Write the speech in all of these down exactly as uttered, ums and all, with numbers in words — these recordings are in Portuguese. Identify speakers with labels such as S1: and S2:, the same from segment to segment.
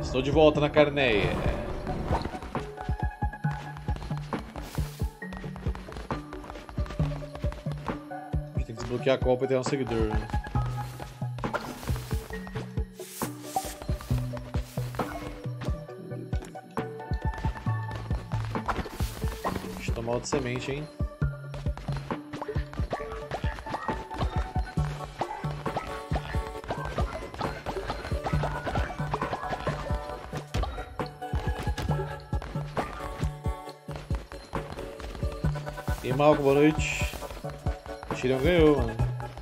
S1: Estou de volta na Carneia. A gente tem que desbloquear a Copa e ter um seguidor. Deixa eu tomar outra semente, hein? E Malco, boa noite. O Tyrion ganhou, mano.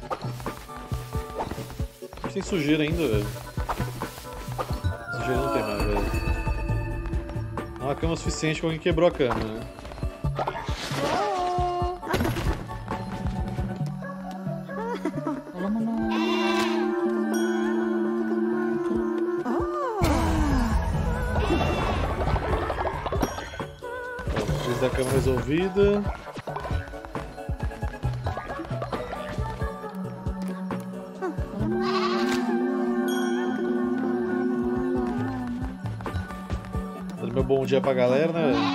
S1: A gente tem sujeira ainda, velho. Sujeira não tem mais, velho. Não há cama suficiente pra alguém quebrou a cama, né? Ó, crise da cama resolvida. Bom dia pra galera, né, velho?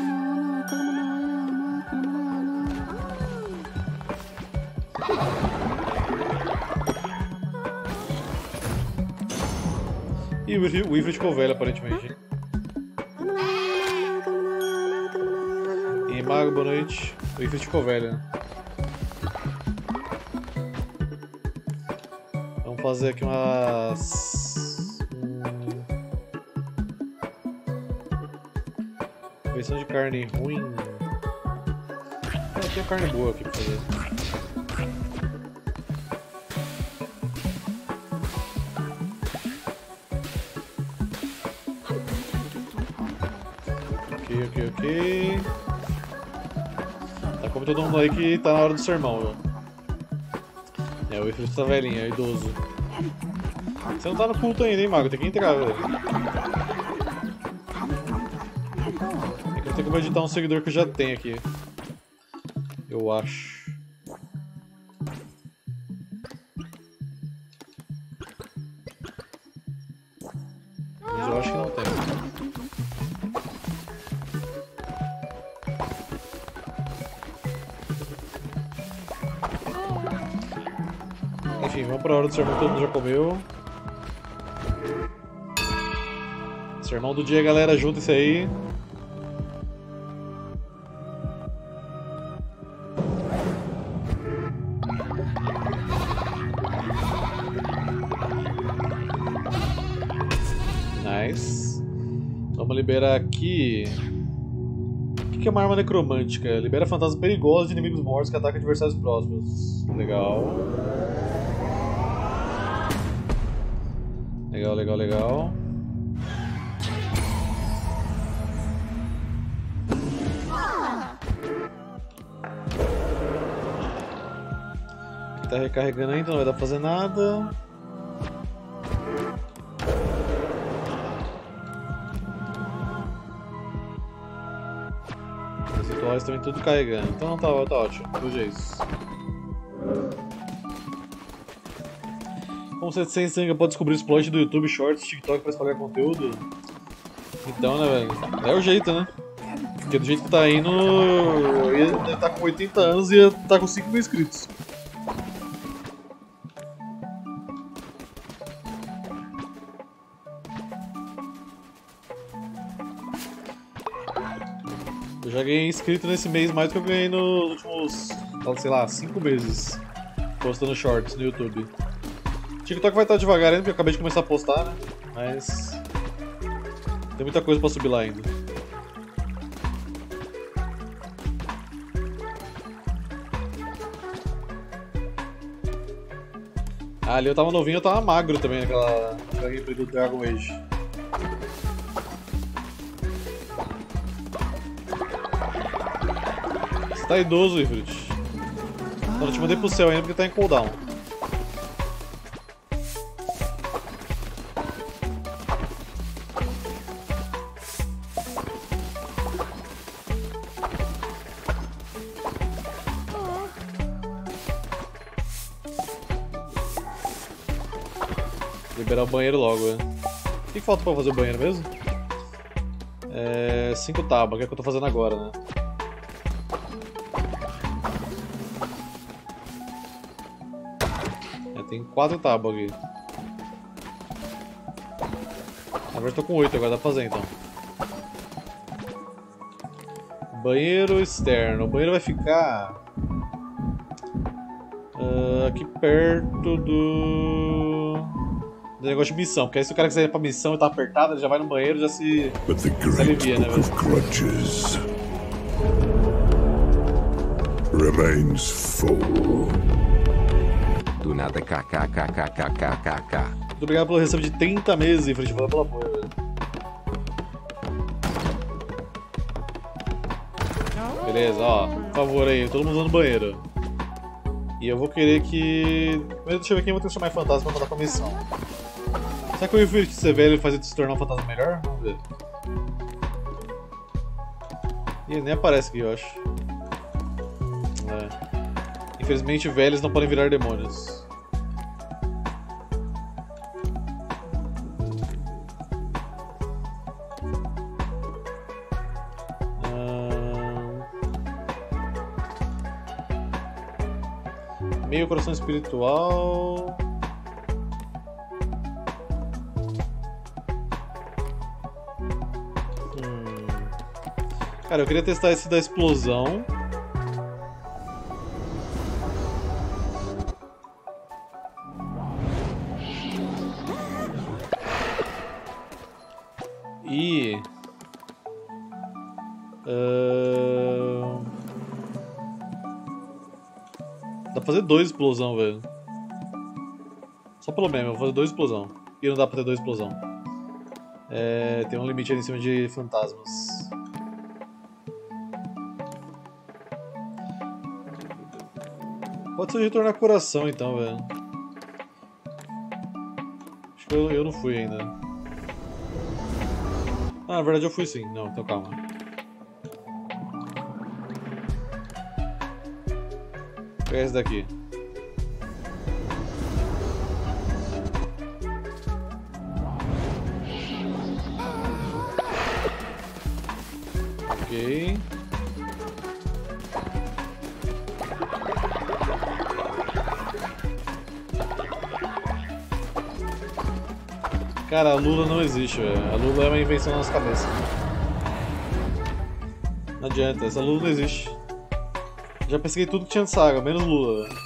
S1: E o Ifrit ficou velho, aparentemente. E Mago, boa noite. O Ifrit ficou velho, né? Vamos fazer aqui umas... Versão de carne ruim. É, tem carne boa aqui pra fazer. Ok, ok, ok. Tá como todo mundo aí que tá na hora do sermão, viu? É, o Ifrit tá velhinho, é idoso. Você não tá no culto ainda, hein, Mago? Tem que entrar, velho. Tem como editar um seguidor que eu já tenho aqui. Eu acho. Mas eu acho que não tem. Enfim, vamos pra hora do sermão que todo mundo já comeu. Sermão do dia, galera, junta isso aí. Vamos liberar aqui... O que é uma arma necromântica? Libera fantasmas perigosos de inimigos mortos que atacam adversários próximos. Legal. Legal, legal, legal. Aqui tá recarregando ainda, não vai dar pra fazer nada. Também tudo carregando, então não tá, tá ótimo, hoje é isso. Como você sem sangue pode descobrir o exploit do YouTube, Shorts, TikTok pra espalhar conteúdo? Então, né, velho? É o jeito, né? Porque do jeito que tá indo, ele tá com oitenta anos e tá com cinco mil inscritos. Eu já ganhei inscrito nesse mês mais do que eu ganhei nos últimos, sei lá, cinco meses postando shorts no YouTube. TikTok vai estar devagar ainda, porque eu acabei de começar a postar, né? Mas tem muita coisa pra subir lá ainda. Ah, ali eu tava novinho, eu tava magro também naquela gameplay do Dragon Age. Você tá idoso, Ifrit. Eu te mandei pro céu ainda porque tá em cooldown. Liberar o banheiro logo, né? que falta pra fazer o banheiro mesmo? É... cinco tábuas, que é o que eu tô fazendo agora, né? É, tem quatro tábuas aqui. Na verdade eu tô com oito agora, dá pra fazer então. Banheiro externo. O banheiro vai ficar... Uh, aqui perto do... do negócio de missão, porque aí se o cara quiser ir pra missão e tá apertado, ele já vai no banheiro e já se, se alivia, né, velho?
S2: Remains full.
S3: Do nada kkkkkkk.
S1: Muito obrigado pelo recebo de trinta meses em frente a pelo apoio, velho. Beleza, ó, por favor aí, todo mundo usando banheiro. E eu vou querer que... Primeiro deixa eu ver quem eu vou ter que chamar fantasma pra mandar pra missão. Será que o Ifrit de ser velho faz ele se tornar um fantasma melhor? Vamos ver. Ih, ele nem aparece aqui, eu acho. É. Infelizmente velhos não podem virar demônios. Meio coração espiritual. Hum. Cara, eu queria testar esse da explosão. E... Uh... Dá pra fazer dois explosão, velho. Só pelo meme, eu vou fazer dois explosão. E não dá pra ter dois explosão. É, tem um limite ali em cima de fantasmas. Pode ser retornar coração então, velho. Acho que eu, eu não fui ainda. Ah, na verdade eu fui sim. Não, então calma. Vou pegar esse daqui. Ok. Cara, a Lula não existe, velho. A Lula é uma invenção na nossa cabeça. Não adianta, essa Lula não existe. Já pesquei tudo que tinha de saga, menos Lula, velho.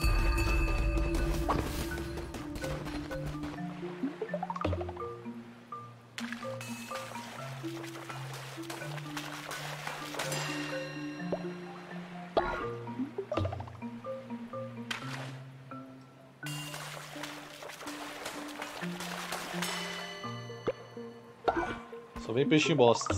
S1: Só vem peixinho bosta.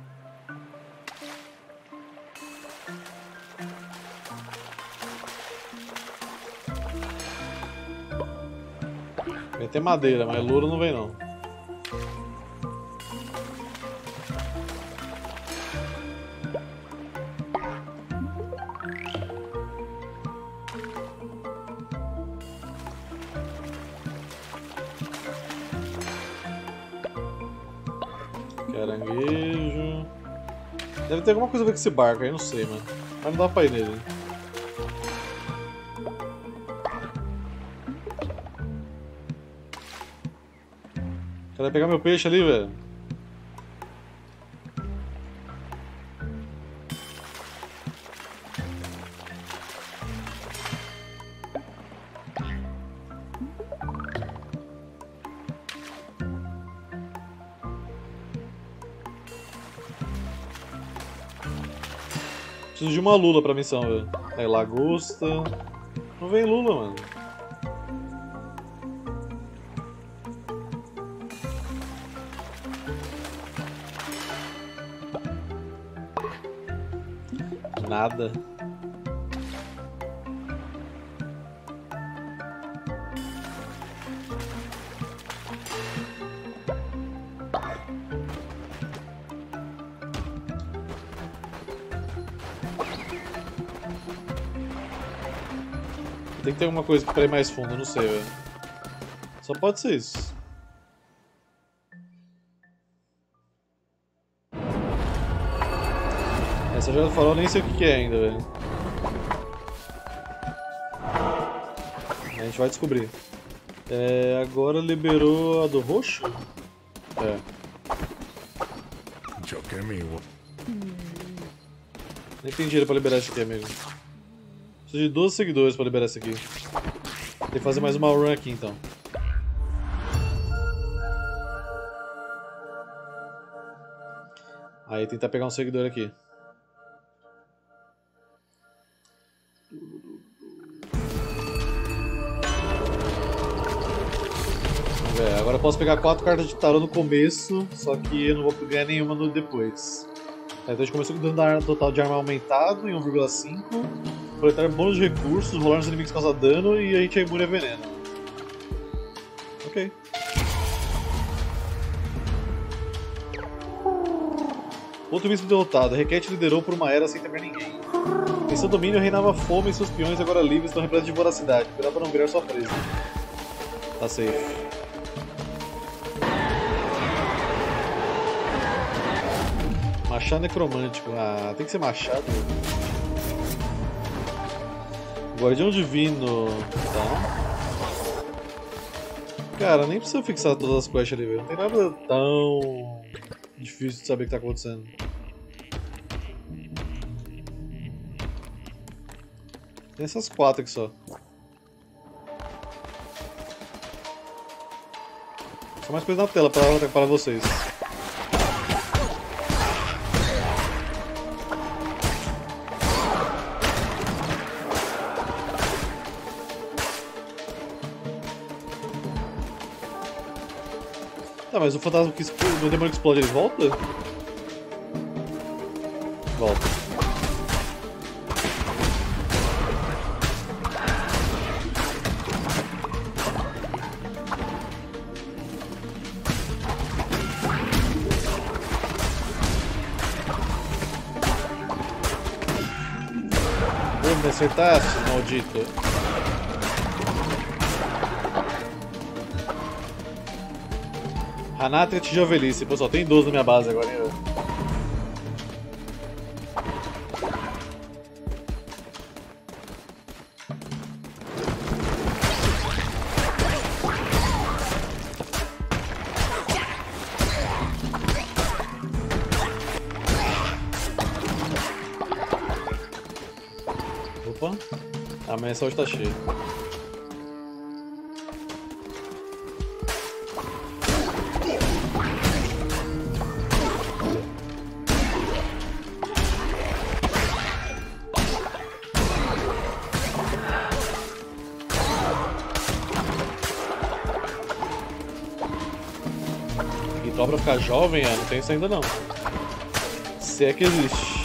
S1: Vai ter madeira, mas louro não vem não. Caranguejo. Deve ter alguma coisa a ver com esse barco aí, não sei, mano. Mas não dá pra ir nele. O cara vai pegar meu peixe ali, velho. Preciso de uma lula pra missão, velho. Aí, lagosta. Não vem lula, mano. Nada. Tem que ter alguma coisa pra ir mais fundo, eu não sei, velho. Só pode ser isso. Essa joia do farol eu nem sei o que que é ainda, velho. A gente vai descobrir. É, agora liberou a do roxo? É. Nem tem dinheiro pra liberar isso aqui, amigo. Preciso de doze seguidores pra liberar isso aqui. Tem que fazer mais uma run aqui, então. Aí, tentar pegar um seguidor aqui. Vamos ver, agora eu posso pegar quatro cartas de tarô no começo, só que eu não vou ganhar nenhuma no depois. Então a gente começou com dano total de arma aumentado em um vírgula cinco, coletar bônus de recursos, rolar nos inimigos que causam dano e a gente é imune a veneno. Ok. Outro bispo derrotado. Requete liderou por uma era sem temer ninguém. Em seu domínio reinava fome e seus peões agora livres estão repletos de voracidade. Cuidado para não virar sua presa. Tá safe. Machado necromântico. Ah, tem que ser machado. Guardião divino. Tá. Cara, nem precisa fixar todas as quests ali, velho. Não tem nada tão difícil de saber o que tá acontecendo. Tem essas quatro aqui só. Só mais coisa na tela pra, para vocês. Tá, mas o fantasma que explode, o demônio que explode, ele volta? Volta. Vou me acertar, maldito. Hanatria de Velhice. Pô, só tem doze na minha base agora. Hein? Opa. A minha saúde tá cheia. Pra ficar jovem, é, não tem isso ainda não. Se é que existe.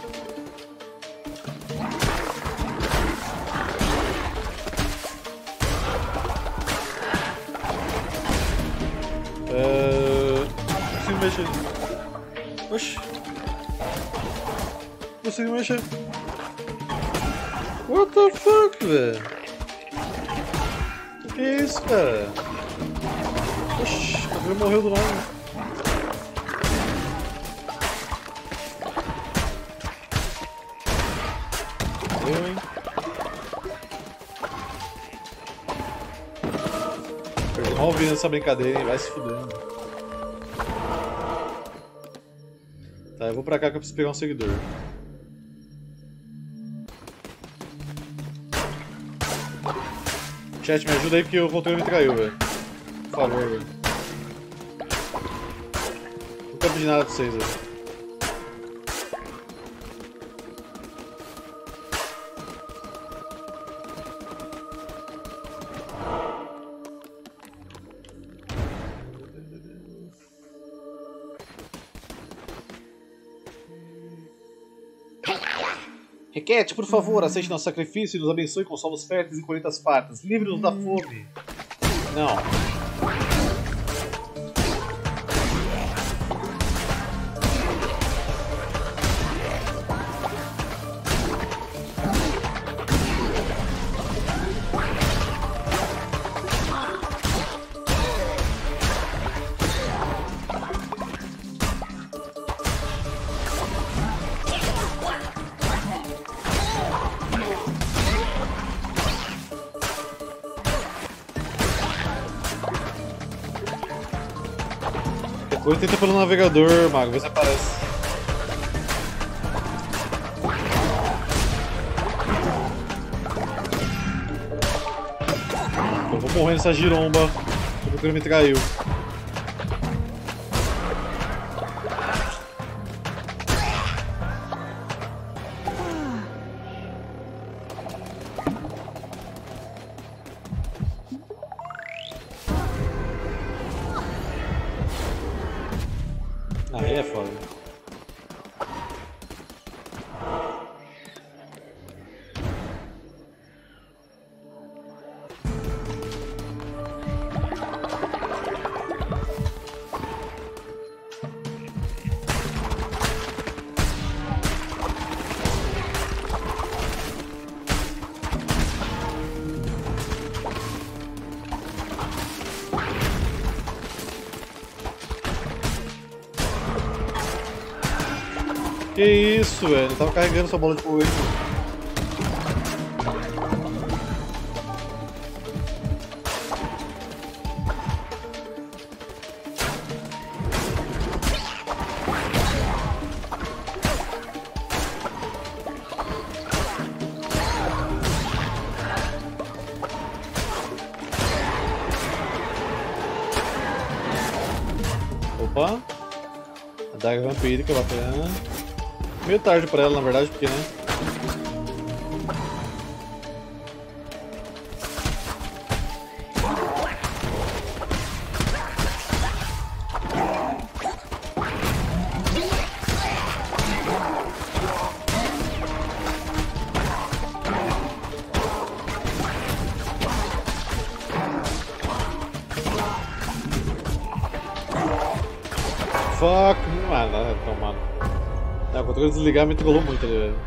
S1: É... Não consigo mexer. Oxi. Não consigo mexer. What the fuck, velho? O que é isso, cara? Oxi, ele morreu do nada. Eu, hein? Perdi mal ouvindo essa brincadeira, hein? Vai se fudendo. Tá, eu vou pra cá que eu preciso pegar um seguidor. Chat, me ajuda aí porque o controle me traiu, velho. Por favor, velho. Nunca pedi nada pra vocês, velho. Requete, por favor, aceite nosso sacrifício e nos abençoe com solos férteis e colheitas fartas. Livre-nos da fome. Não. Agora tenta pelo navegador, Mago, vê se aparece. Eu vou morrer nessa giromba, porque ele me traiu. Aí é foda. Que isso, velho? Eu tava carregando sua bola de fogo aí. Opa! A daga vampírica, bacana. Meio tarde pra ela, na verdade, porque, né? Fuck, mano, não, mano. Não, quando eu desligar me trollou muito ali, velho.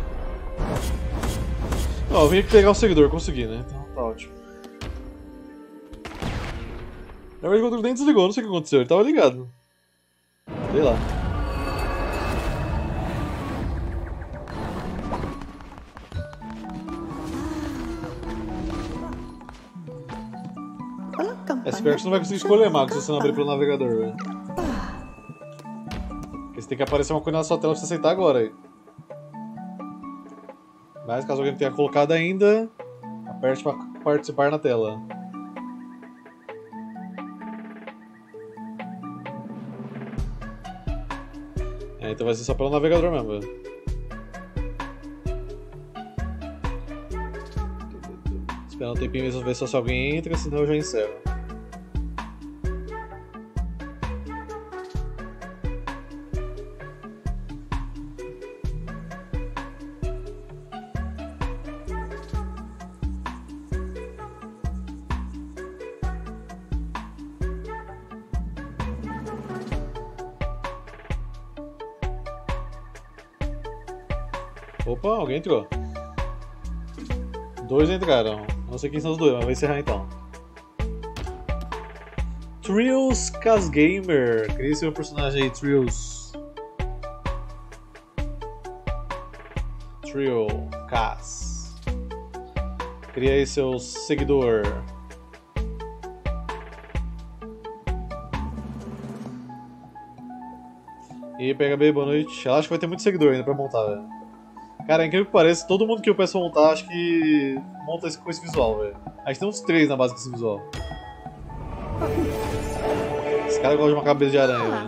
S1: Ó, eu vim aqui pegar o seguidor, consegui, né? Então tá ótimo. Na verdade, quando ele nem desligou, não sei o que aconteceu, ele tava ligado. Sei lá. É, espero que você não vai conseguir escolher, Mago, se você não abrir pelo navegador, velho. Porque você tem que aparecer uma coisa na sua tela pra você aceitar agora aí. Mas caso alguém não tenha colocado ainda, aperte para participar na tela. É, então vai ser só pelo navegador mesmo, velho. Esperar um tempinho mesmo ver só se alguém entra, senão eu já encerro. Opa, alguém entrou. Dois entraram. Não sei quem são os dois, mas vai encerrar então. Trios Cas Gamer. Crie seu personagem aí, Trios. Trio Cas. Cria aí seu seguidor. E aí, P H B, boa noite. Ela acha que vai ter muito seguidor ainda pra montar, velho. Cara, é incrível que parece, todo mundo que eu peço pra montar, acho que monta esse, com esse visual, velho. A gente tem uns três na base com esse visual. Esse cara gosta de uma cabeça de aranha, velho.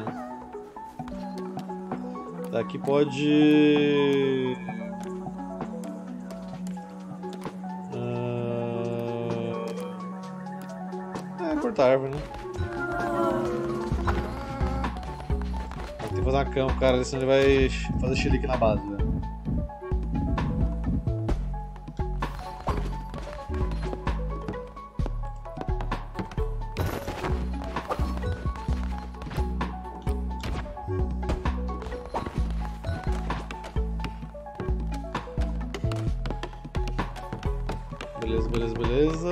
S1: Daqui pode... Uh... É, cortar a árvore, né? Tem que fazer uma cama pro cara, senão ele vai fazer xilique na base, velho. Beleza, beleza, beleza.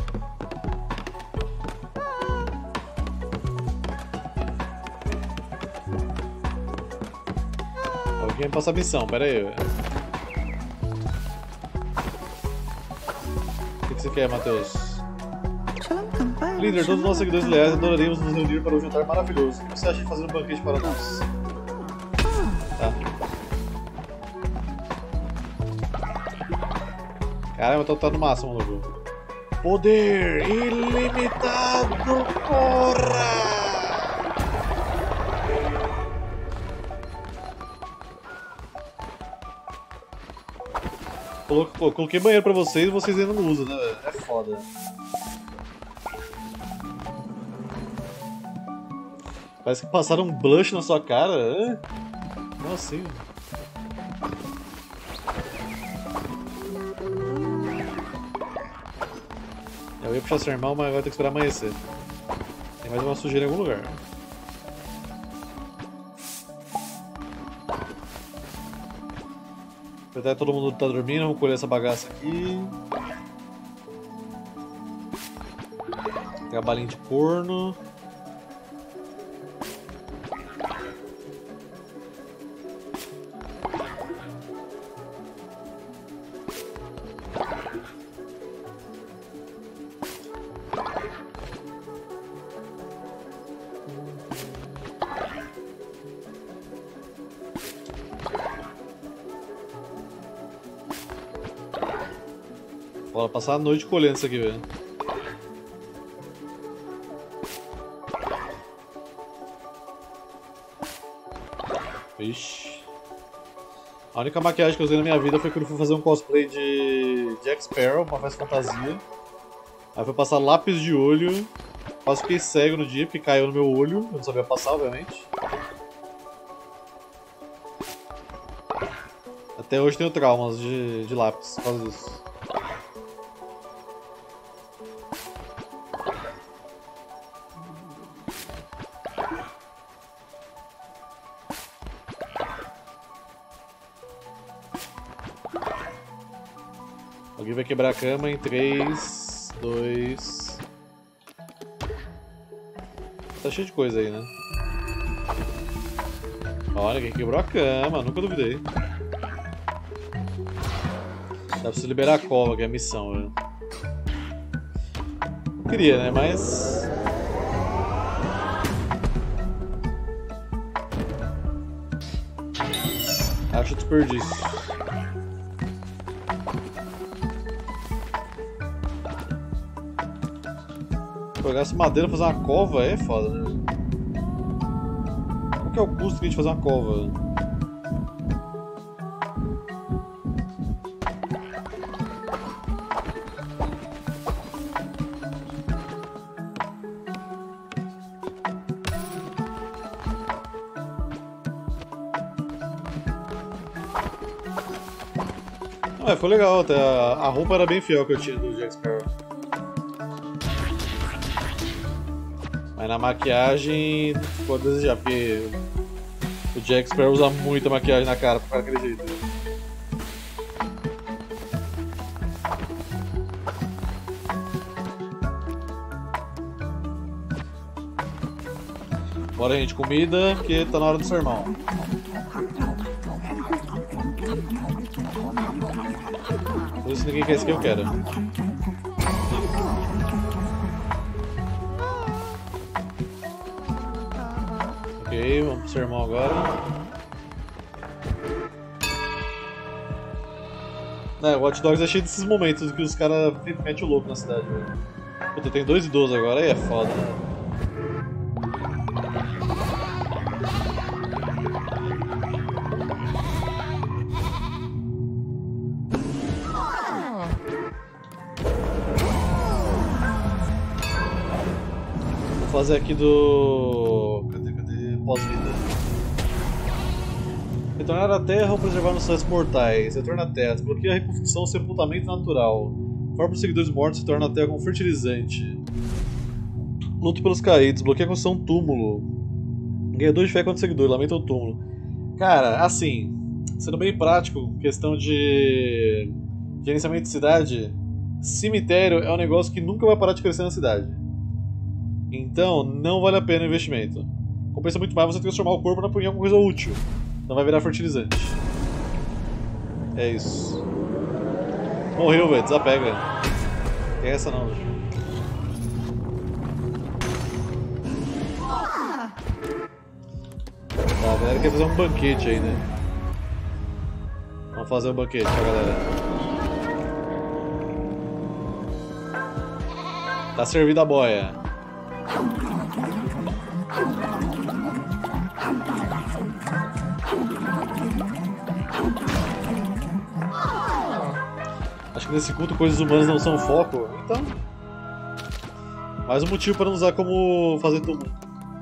S1: Alguém passa a missão, pera aí. O que, que você quer, Matheus?
S4: Shalom, campai.
S1: Líder, todos os nossos seguidores leais adoraríamos nos reunir para um jantar maravilhoso. O que você acha de fazer um banquete para nós? Tá. Caramba, tô tá no máximo, louco. Poder ilimitado, porra! Colo coloquei banheiro pra vocês e vocês ainda não usam, né, velho? É foda. Parece que passaram um blush na sua cara. Hã? Como assim? Eu ia puxar seu irmão, mas agora tem que esperar amanhecer. Tem mais uma sujeira em algum lugar. Aproveitar que todo mundo tá dormindo, vamos colher essa bagaça aqui. Tem a balinha de corno. Bora passar a noite colhendo isso aqui, velho. Ixi. A única maquiagem que eu usei na minha vida foi quando eu fui fazer um cosplay de Jack Sparrow, uma festa fantasia. Aí foi passar lápis de olho. Quase fiquei cego no dia, porque caiu no meu olho. Eu não sabia passar, obviamente. Até hoje tenho traumas de, de lápis por causa disso. Alguém vai quebrar a cama em três, dois... Tá cheio de coisa aí, né? Olha, quem quebrou a cama, nunca duvidei. Dá pra você liberar a cova, que é a missão, velho. Não queria, né? Mas... acho desperdício. Pegar essa madeira pra fazer uma cova é foda, né? Qual que é o custo que a gente fazer uma cova? Não, é, foi legal até. A roupa era bem fiel que eu tinha do Jack Sparrow. Mas na maquiagem ficou a desejar, porque o Jack Sparrow usa muita maquiagem na cara pra ficar daquele jeito. Bora, gente, comida, porque tá na hora do sermão. Por isso ninguém quer isso que eu quero. Ok, vamos pro sermão agora. É, o Watch Dogs é cheio desses momentos que os caras metem o louco na cidade, velho. Puta, tem dois idosos agora, aí é foda, né? Vou fazer aqui do... Cadê, cadê? Pós-vida. Retornar à Terra ou preservar nos céus mortais. Retorna à Terra. Desbloqueia a reconfecção sepultamento natural. Forma os seguidores mortos e torna a Terra como fertilizante. Luto pelos caídos. Bloqueia a construção túmulo. Ganha dois de fé contra o seguidor. Lamenta o túmulo. Cara, assim... Sendo bem prático, questão de... gerenciamento de cidade... Cemitério é um negócio que nunca vai parar de crescer na cidade. Então, não vale a pena o investimento. Compensa muito mais você transformar o corpo em alguma coisa útil. Não vai virar fertilizante. É isso. Morreu, velho. Desapega. Não é essa não, velho. Ele quer fazer um banquete aí, né? Vamos fazer um banquete pra galera. Tá servida a boia. Acho que nesse culto coisas humanas não são foco, então... mais um motivo para não usar como fazer tudo.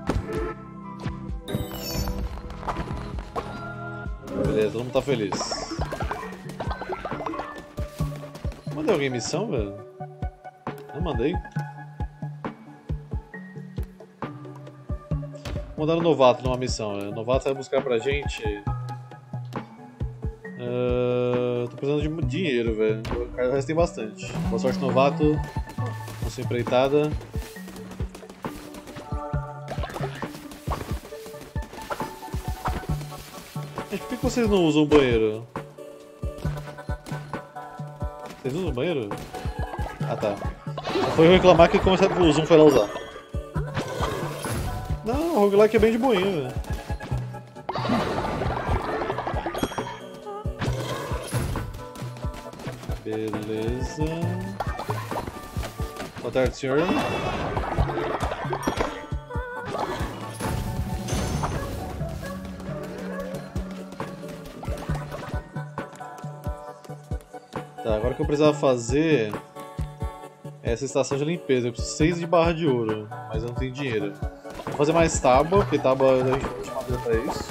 S1: Beleza, todo mundo tá feliz. Mandei alguém missão, velho? Não mandei. Vou mandar o novato numa missão, né? O novato vai buscar pra gente... Uh, tô precisando de dinheiro, velho. O resto tem bastante. Boa sorte, novato. Nossa empreitada. Gente, por que vocês não usam o banheiro? Vocês usam o banheiro? Ah, tá. Foi reclamar que começaram o Zoom foi lá usar. Não, o roguelike é bem de boinha, velho. Beleza. Boa tarde, senhor. Tá, agora o que eu precisava fazer é essa estação de limpeza. Eu preciso de seis de barra de ouro, mas eu não tenho dinheiro. Vou fazer mais tábua, porque tábua a gente não tem madeira pra isso.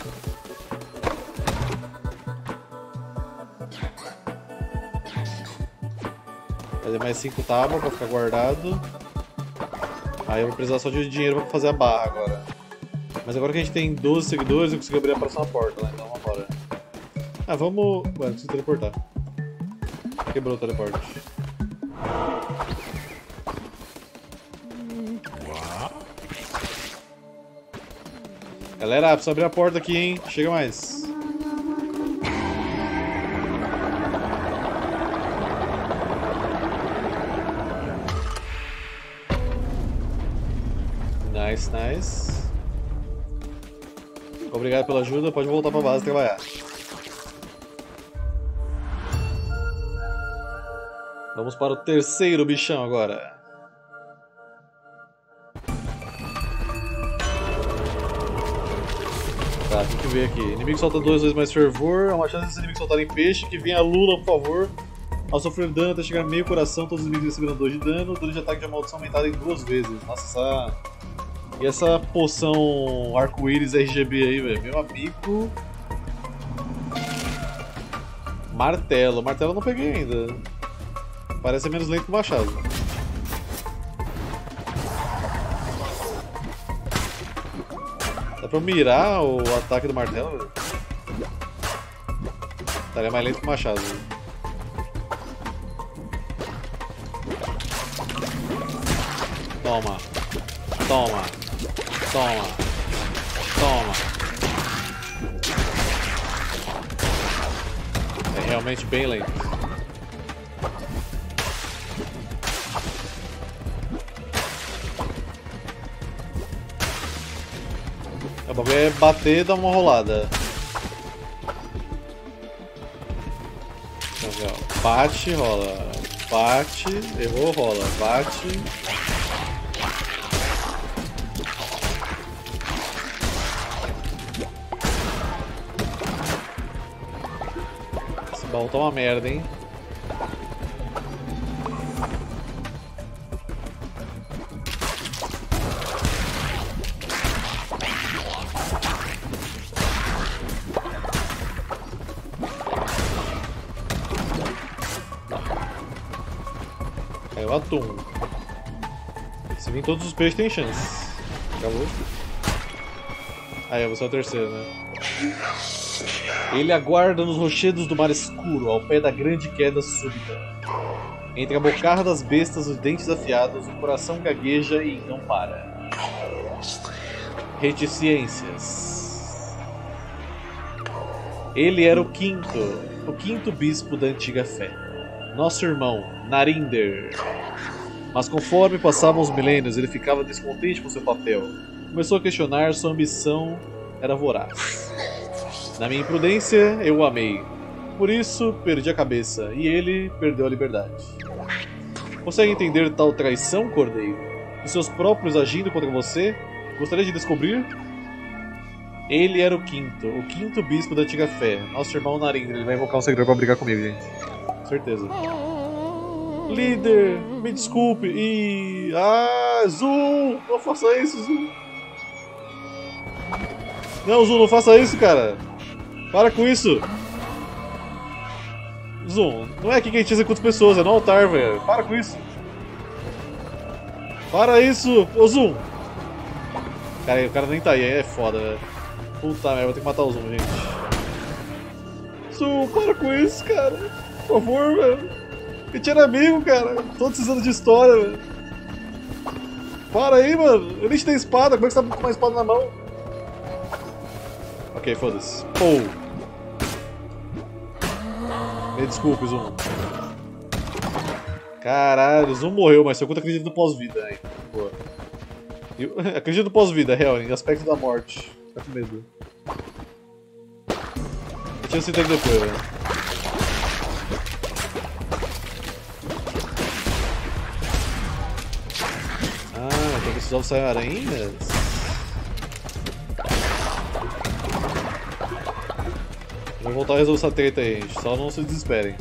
S1: Fazer mais cinco tábuas pra ficar guardado. Aí eu vou precisar só de dinheiro pra fazer a barra agora. Mas agora que a gente tem doze seguidores, eu consigo abrir a próxima porta, né? Então vamos embora. Ah, vamos... Ué, preciso teleportar. Quebrou o teleporte. Galera, precisa abrir a porta aqui, hein? Chega mais. Nice, nice. Obrigado pela ajuda, pode voltar pra base trabalhar. Vamos para o terceiro bichão agora. Tá, tem que ver aqui. Inimigo solta duas vezes mais fervor. Há uma chance desses inimigos soltarem peixe. Que venha a Lula, por favor. Ao sofrer dano até chegar meio coração, todos os inimigos recebendo dois de dano. Dano de ataque de maldição aumentado em duas vezes. Nossa, essa... E essa poção arco-íris R G B aí, velho. Meu amigo... Martelo. Martelo eu não peguei ainda. Parece menos lento que o machado. Dá pra eu mirar o ataque do martelo, velho? Estaria mais lento que o machado. Véio. Toma. Toma. Toma. Toma. É realmente bem lento. O bagulho é bater e dar uma rolada. Então, ó, bate, rola. Bate, errou, rola. Bate. Esse baú tá uma merda, hein? Caiu atum. Se vir todos os peixes tem chance. Acabou. Aí, eu vou ser o terceiro, né? Ele aguarda nos rochedos do mar escuro, ao pé da grande queda súbita. Entre a bocarra das bestas, os dentes afiados, o coração gagueja e não para. Reticências. Ele era o quinto, o quinto bispo da antiga fé. Nosso irmão, Narinder. Mas conforme passavam os milênios, ele ficava descontente com seu papel. Começou a questionar, sua ambição era voraz. Na minha imprudência, eu o amei. Por isso, perdi a cabeça, e ele perdeu a liberdade. Consegue entender tal traição, Cordeiro? Os seus próprios agindo contra você? Gostaria de descobrir? Ele era o quinto, o quinto bispo da antiga fé. Nosso irmão Narinder, ele vai invocar um seguidor pra brigar comigo, gente. Com certeza. Líder, me desculpe. E... Ah, Zul! Não faça isso, Zul! Não, Zul, não faça isso, cara! Para com isso! Zul, não é aqui que a gente executa pessoas, é no altar, velho. Para com isso! Para isso! Ô, Zul! Cara, o cara nem tá aí, é foda, velho. Puta merda, vou ter que matar o Zul, gente. Zul, para com isso, cara! Por favor, velho! A gente era amigo, cara. Tô precisando de história, velho. Para aí, mano. Eu nem te dei espada. Como é que você tá com uma espada na mão? Ok, foda-se. Pou. Me desculpe, Zoom. Caralho, o Zoom morreu, mas seu culto acredita no pós-vida ainda. Boa. Eu acredito no pós-vida, real, em aspecto da morte. Tá com medo. Eu tinha sentido depois, velho. Esses ovos saem aranhas? Vou voltar a resolver essa treta aí, gente. Só não se desesperem.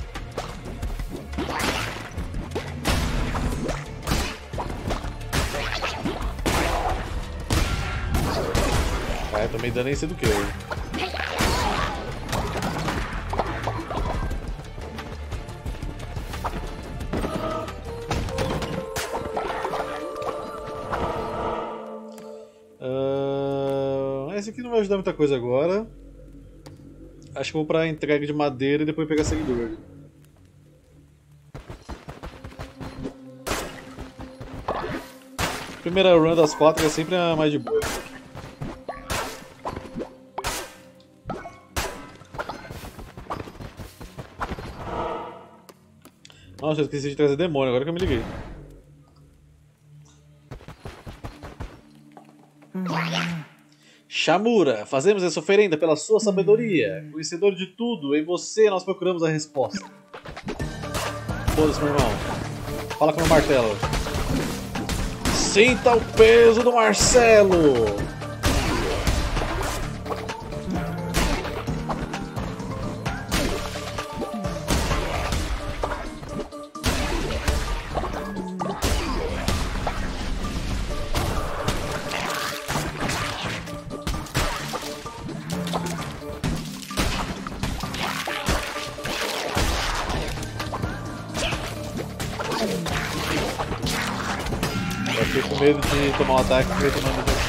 S1: Cara, tomei dano nem sei do que. Esse aqui não vai ajudar muita coisa agora. Acho que vou pra entrega de madeira e depois pegar seguidor. Primeira run das quatro é sempre a mais de boa. Nossa, eu esqueci de trazer demônio, agora que eu me liguei. Shamura, fazemos essa oferenda pela sua sabedoria. Conhecedor de tudo, em você nós procuramos a resposta. Foda-se, meu irmão. Fala com o meu martelo. Sinta o peso do Marcelo! Eu fiquei com medo de tomar um ataque e tomar um ataque.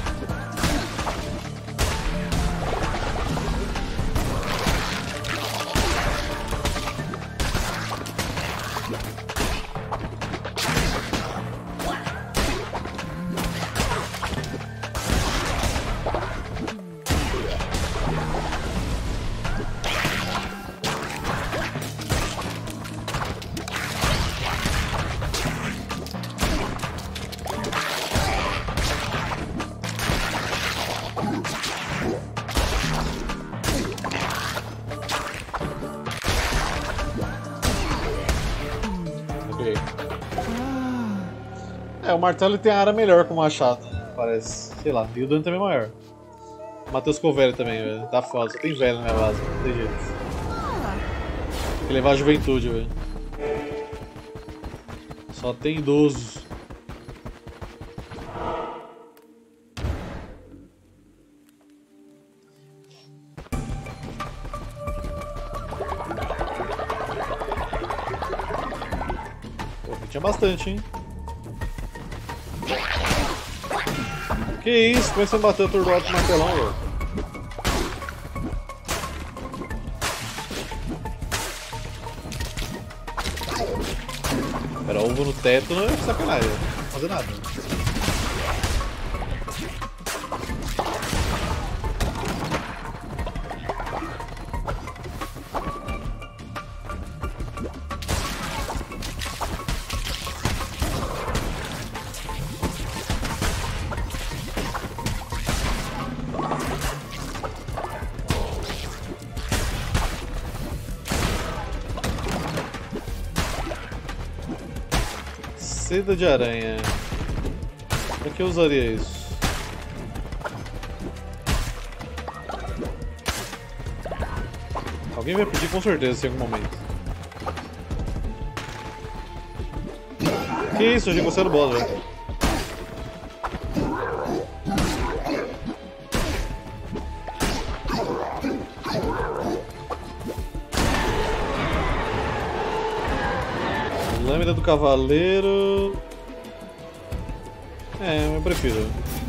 S1: É, o martelo tem a área melhor com o machado, parece. Sei lá, e o dano também é maior. Matheus ficou velho também, velho. Tá foda, só tem velho na minha base, não tem jeito. Tem que levar a juventude, velho. Só tem idosos. Pô, tinha bastante, hein? Que isso? Como é que você bateu o atordoado com o martelão, velho? Era ovo no teto, não é sacanagem, não vou fazer nada. Seda de aranha. Pra que eu usaria isso? Alguém vai pedir com certeza em algum momento. Que isso, eu já gostei do boss já. Lâmina do Cavaleiro. É, eu prefiro.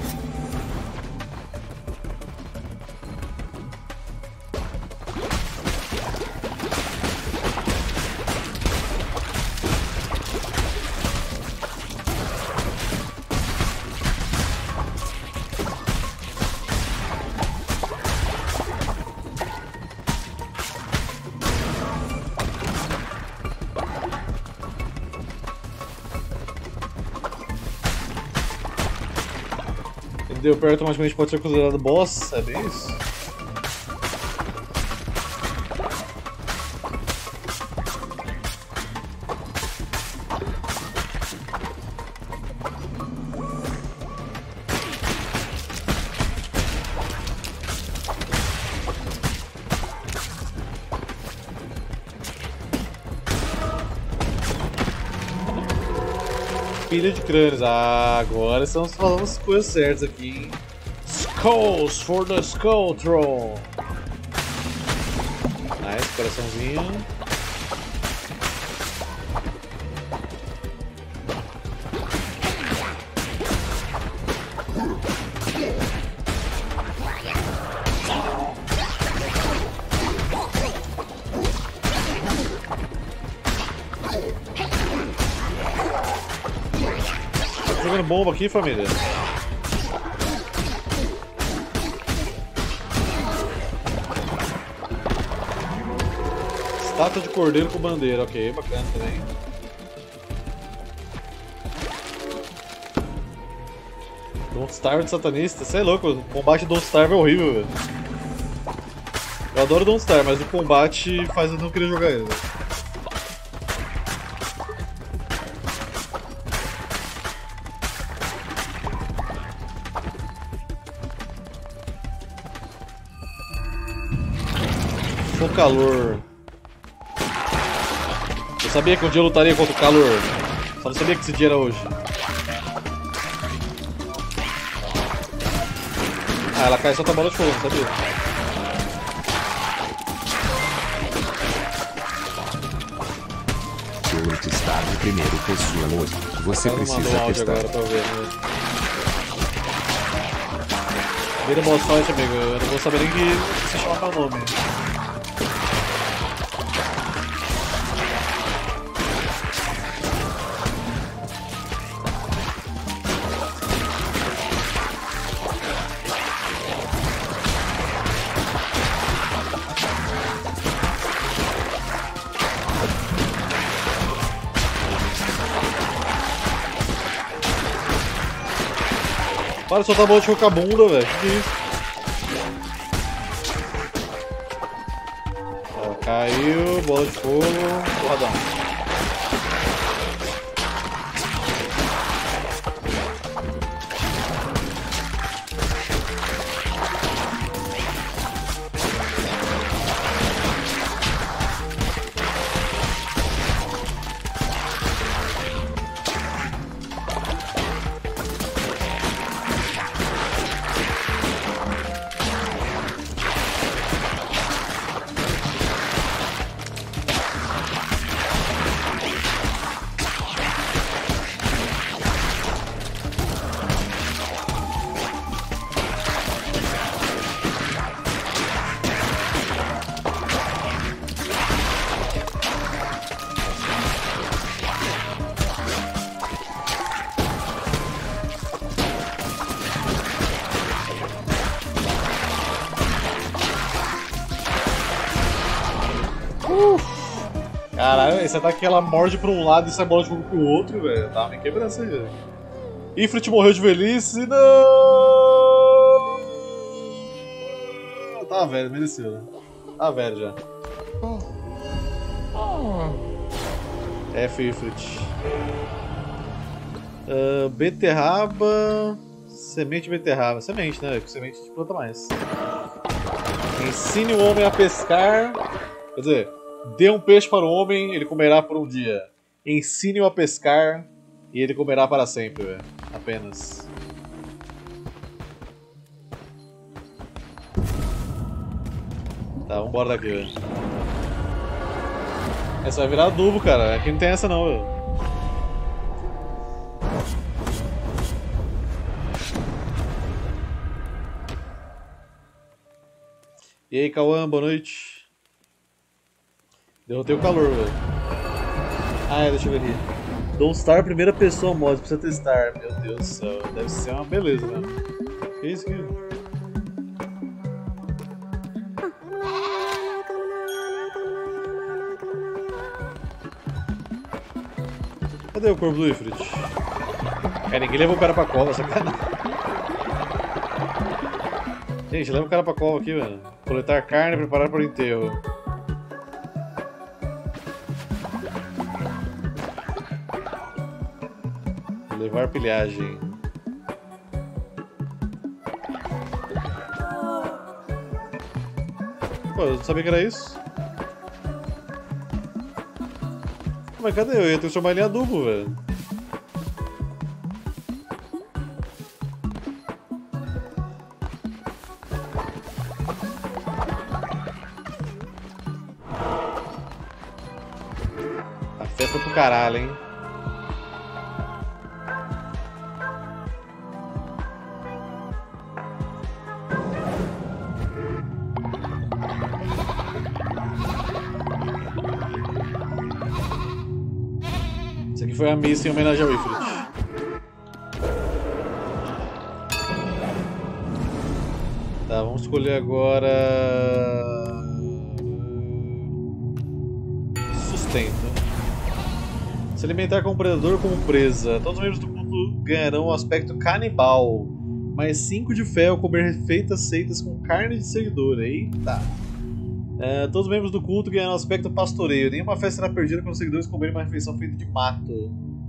S1: Deu perto, automaticamente pode ser considerado boss, é bem isso? Pilha de crânios. Ah, agora estamos falando as coisas certas aqui, hein? Skulls for the Skull Throne. Nice, coraçãozinho. Jogando bomba aqui, família. Estátua de cordeiro com bandeira, ok, bacana também. Don't Starve de satanista, você é louco, o combate de Don't Starve é horrível, velho. Eu adoro Don't Starve, mas o combate faz eu não querer jogar ele, velho. Calor. Eu sabia que um dia eu lutaria contra o calor. Só não sabia que esse dia era hoje. Ah, ela cai só com a bola de fogo, não sabia?
S3: Durante estar de primeiro pessoa hoje, você
S1: ela
S3: precisa
S1: mandou um áudio
S3: testar.
S1: agora pra ver, né? Vira boss fight, amigo. Eu não vou saber nem que você chama meu nome. Para de soltar bola de fogo com a bunda, velho. Que isso? Ó, caiu, bola de fogo, porradão. Caralho, esse ataque ela morde pra um lado e sai bola de fogo pro outro, velho. Tava me quebrando isso aí, velho. Ifrit morreu de velhice, não! Tá velho, mereceu, né? Tá velho já. F, Ifrit. Uh, beterraba. Semente de beterraba. Semente, né? Com semente de planta mais. Ensine o homem a pescar. Quer dizer, dê um peixe para o homem, ele comerá por um dia. Ensine-o a pescar e ele comerá para sempre, véio. Apenas. Tá, vambora daqui, velho. Essa vai virar adubo, cara. Aqui não tem essa não, velho. E aí, Cauã, boa noite. Derrotei o calor, velho. Ah, é, deixa eu ver aqui. Don't Star, primeira pessoa mod, precisa testar. Meu Deus do céu, deve ser uma beleza, né? Que isso aqui? Cadê o corpo do Ifrit? É, ninguém levou o cara pra cova, sacanagem. Gente, leva o cara pra cova aqui, velho. Coletar carne e preparar para o enterro. Levar pilhagem. Pô, eu não sabia que era isso. Mas cadê? Eu ia transformar ele em adubo, velho. A fé foi pro caralho, hein? Foi a missa em homenagem ao Ifrit. Tá, vamos escolher agora... Sustento. Se alimentar com um predador como presa. Todos os membros do culto ganharão o aspecto canibal. Mais cinco de fé ao comer refeitas feitas com carne de seguidor. Eita! Uh, todos os membros do culto ganharam o aspecto pastoreio. Nenhuma festa será perdida quando os seguidores comerem uma refeição feita de mato.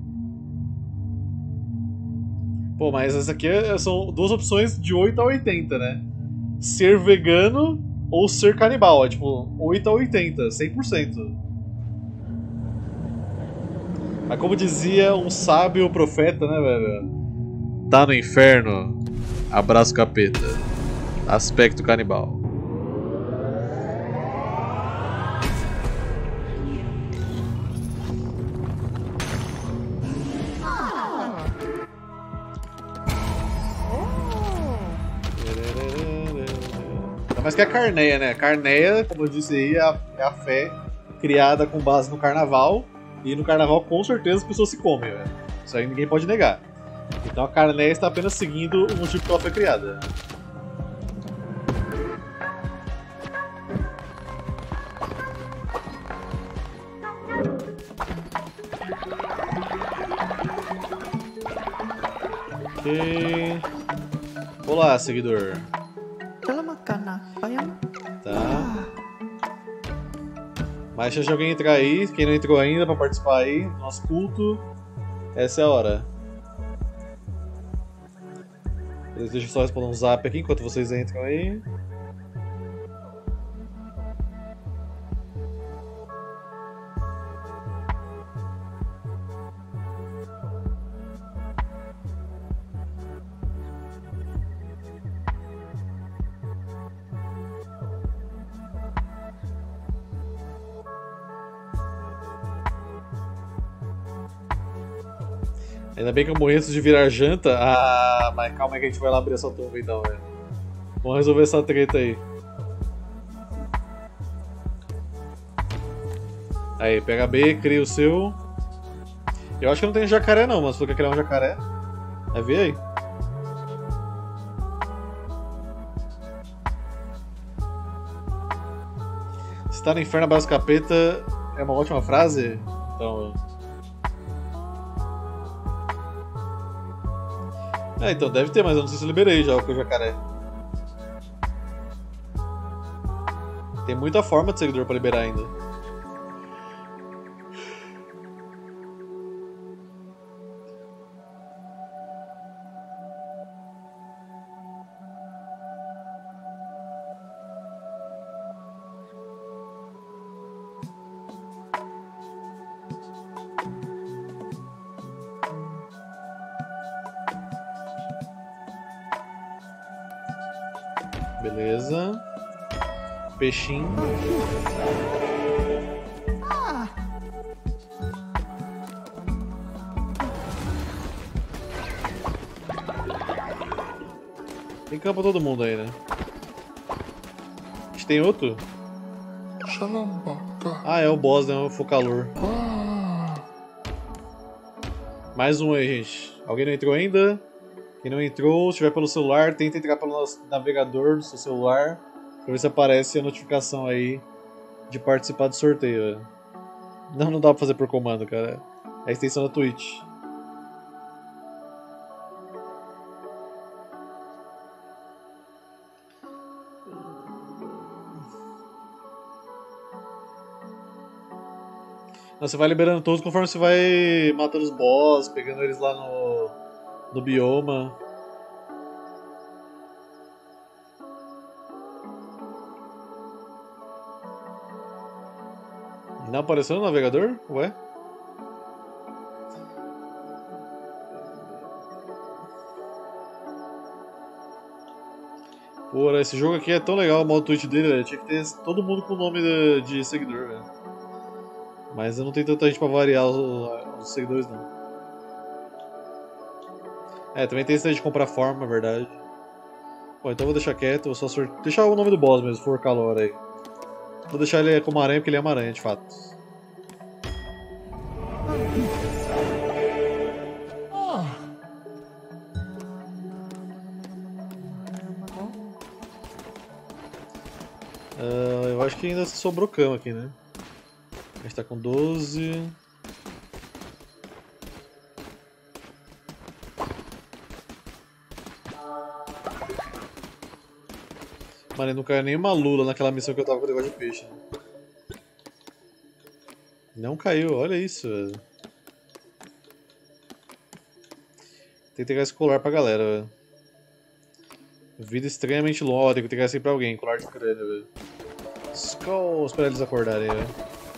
S1: Pô, mas essa aqui é, são duas opções de oito a oitenta, né? Ser vegano ou ser canibal. É tipo oito a oitenta, cem por cento. Mas como dizia um sábio profeta, né, velho? Tá no inferno, abraço capeta. Aspecto canibal. Mas que é a Carneia, né? Carneia, como eu disse aí, é a, é a fé criada com base no carnaval. E no carnaval, com certeza, as pessoas se comem, velho. Isso aí ninguém pode negar. Então a Carneia está apenas seguindo o motivo que ela foi criada. Ok. Olá, seguidor. Tá. Mas deixa alguém entrar aí, quem não entrou ainda pra participar aí do nosso culto. Essa é a hora. Deixa eu só responder um zap aqui enquanto vocês entram aí. Ainda bem que eu morri antes de virar janta. Ah, mas calma aí que a gente vai lá abrir essa tumba então, velho. Vamos resolver essa treta aí. Aí, pega B, cria o seu. Eu acho que não tem jacaré não, mas se você quer criar um jacaré, vai ver aí. Se tá no inferno abraço capeta é uma ótima frase. Então... É, então deve ter, mas eu não sei se eu liberei já o jacaré. Tem muita forma de seguidor pra liberar ainda. Beleza. Peixinho. Tem campo todo mundo aí, né? A gente tem outro? Ah, é o boss, né? O Focalor. Mais um aí, gente. Alguém não entrou ainda? Quem não entrou, se estiver pelo celular, tenta entrar pelo nosso navegador do seu celular pra ver se aparece a notificação aí de participar do sorteio. Velho. Não, não dá pra fazer por comando, cara. É a extensão da Twitch. Você vai liberando todos conforme você vai matando os boss, pegando eles lá no, no bioma. Não apareceu no navegador? Ué? Porra, esse jogo aqui é tão legal, o modo Twitch dele, velho. Tinha que ter todo mundo com o nome de, de seguidor, velho. Mas eu não tenho tanta gente pra variar os, os seguidores, não. É, também tem esse aí de comprar forma, é verdade. Bom, então eu vou deixar quieto, vou só sort... deixar o nome do boss mesmo, for calor aí. Vou deixar ele como aranha porque ele é uma aranha, de fato. Uh, eu acho que ainda sobrou cama aqui, né? A gente tá com doze. Mano, não caiu nenhuma lula naquela missão que eu tava com o negócio de peixe. Né? Não caiu, olha isso, velho. Tem que pegar esse colar pra galera, velho. Vida extremamente longa, tem que pegar assim pra alguém, colar de crânio, velho. Skull, esperar eles acordarem, velho.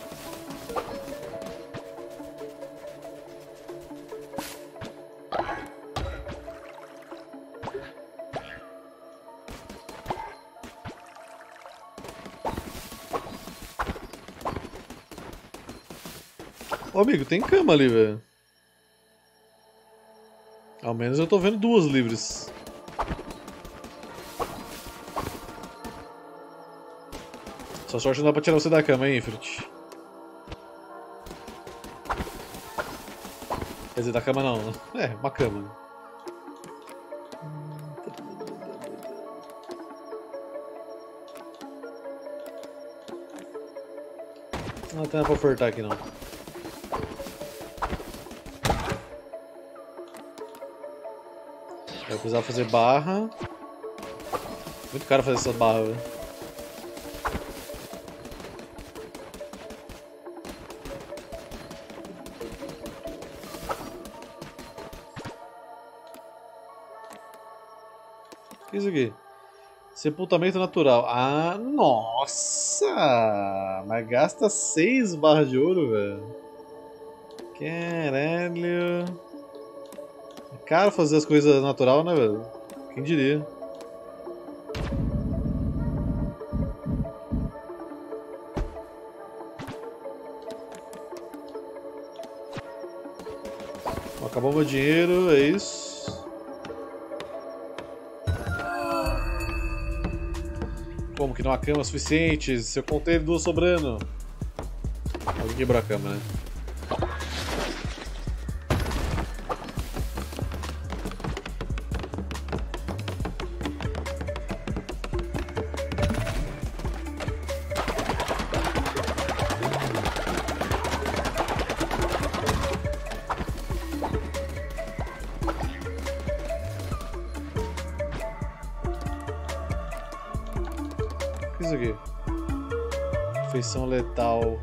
S1: Ô amigo, tem cama ali, velho. Ao menos eu tô vendo duas livres. Sua sorte não dá pra tirar você da cama, hein, Fruit? Quer dizer, da cama não. É, uma cama. Não tem nada pra ofertar aqui, não. Vai precisar fazer barra. Muito caro fazer essa barra, velho. O que é isso aqui? Sepultamento natural. Ah, nossa! Mas gasta seis barras de ouro, velho. Caralho. É caro fazer as coisas natural, né, velho? Quem diria? Bom, acabou meu dinheiro, é isso. Como que não há cama suficiente? Se eu contei duas sobrando. Alguém quebrou a cama, né? O que é isso aqui? Feição letal.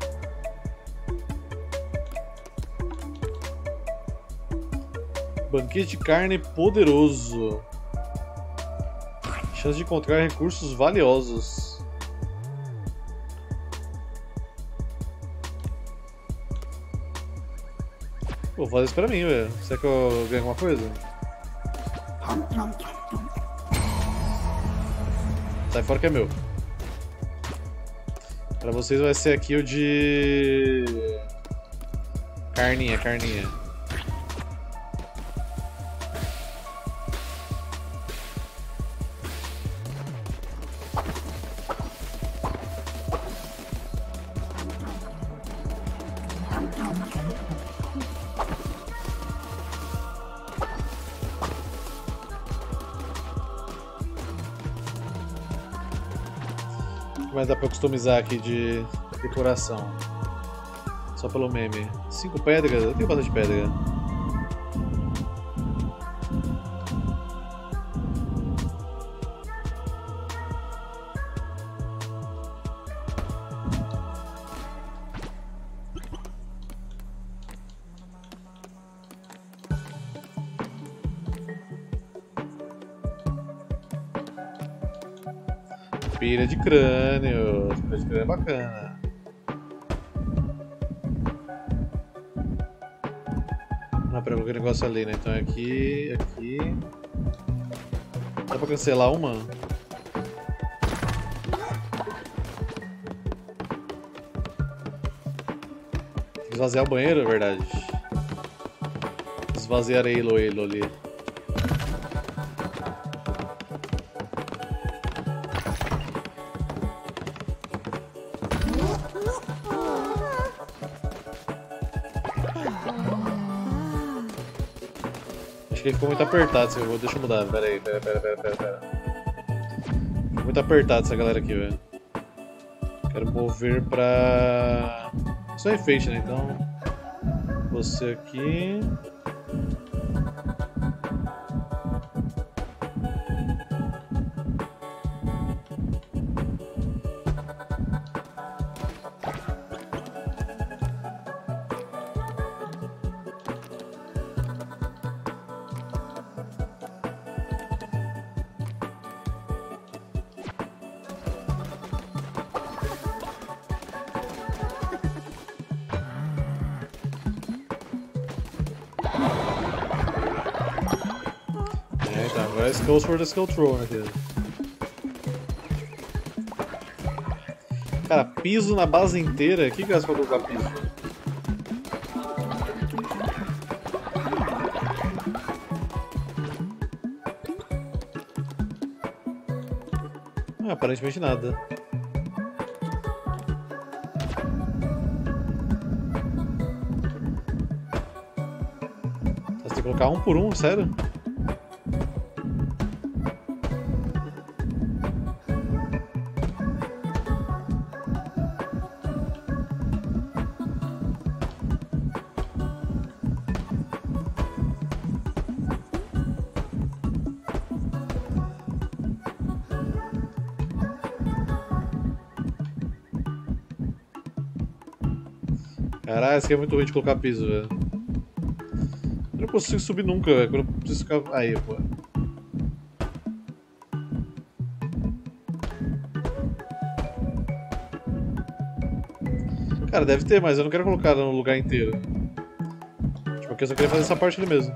S1: Banquete de carne poderoso. Chance de encontrar recursos valiosos. Vou fazer isso pra mim, velho. Será que eu ganho alguma coisa? Sai fora que é meu. Pra vocês vai ser aqui o de... Carninha, carninha. Mas dá pra customizar aqui de decoração. Só pelo meme. Cinco pedras? Eu tenho bastante pedra. Pilha de crânio. Pilha de crânio é bacana. Ah, pera, eu coloquei o negócio ali, né? Então é aqui, aqui. Dá pra cancelar uma? Tem que esvaziar o banheiro, é verdade. Esvaziar ele, ele ali. Acho que ficou muito apertado, se eu vou, deixa eu mudar, pera aí, pera, pera, pera, pera, pera. Ficou muito apertado essa galera aqui, velho. Quero mover pra... Só enfeite, né, então... Você aqui... Agora é Skulls for the Skull Throne aqui. Cara, piso na base inteira? O que que é pra colocar piso? Ah, aparentemente nada. Você tem que colocar um por um, sério? Caralho, isso aqui é muito ruim de colocar piso, velho. Eu não consigo subir nunca, velho. Quando eu preciso ficar... Aí, pô. Cara, deve ter, mas eu não quero colocar no lugar inteiro. Tipo, aqui eu só queria fazer essa parte ali mesmo.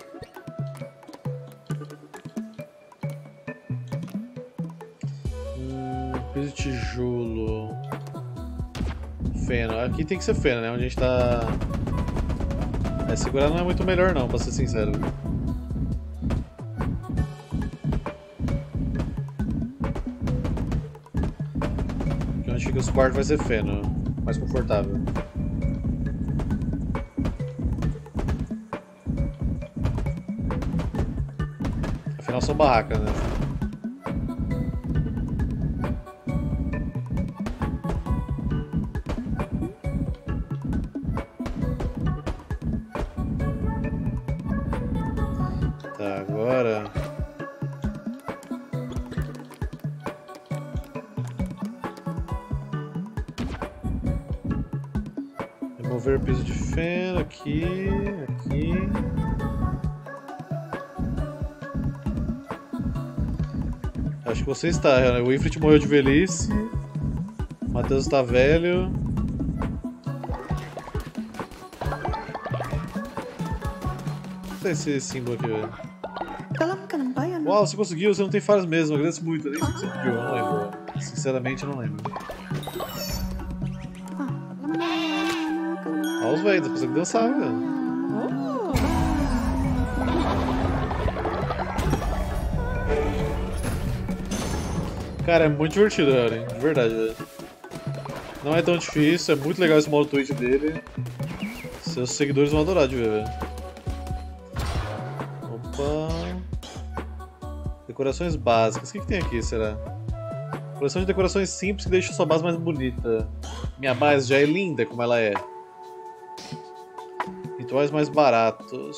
S1: Hum, piso de tijolo... Feno. Aqui tem que ser feno, né? Onde a gente tá... É, segurar não é muito melhor não, pra ser sincero. Aqui onde fica os quartos vai ser feno. Mais confortável. Afinal são barracas, né? Agora remover o piso de feno aqui, aqui. Acho que você está, né? O Ifrit morreu de velhice, o Matheus está velho. Não sei esse símbolo aqui, velho.
S4: Dalam kanampayan
S1: Uau, você conseguiu, você não tem falhas mesmo, agradeço muito. Eu nem sei o que você pediu, eu não lembro. Sinceramente, eu não lembro. Olha os velhos, consegue dançar, velho. Cara, é muito divertido, velho, de verdade, velho. Não é tão difícil, é muito legal esse modo Twitch dele. Seus seguidores vão adorar de ver, velho. Opa. Decorações básicas. O que, que tem aqui, será? Coleção de decorações simples que deixa sua base mais bonita. Minha base já é linda como ela é. Rituais mais baratos.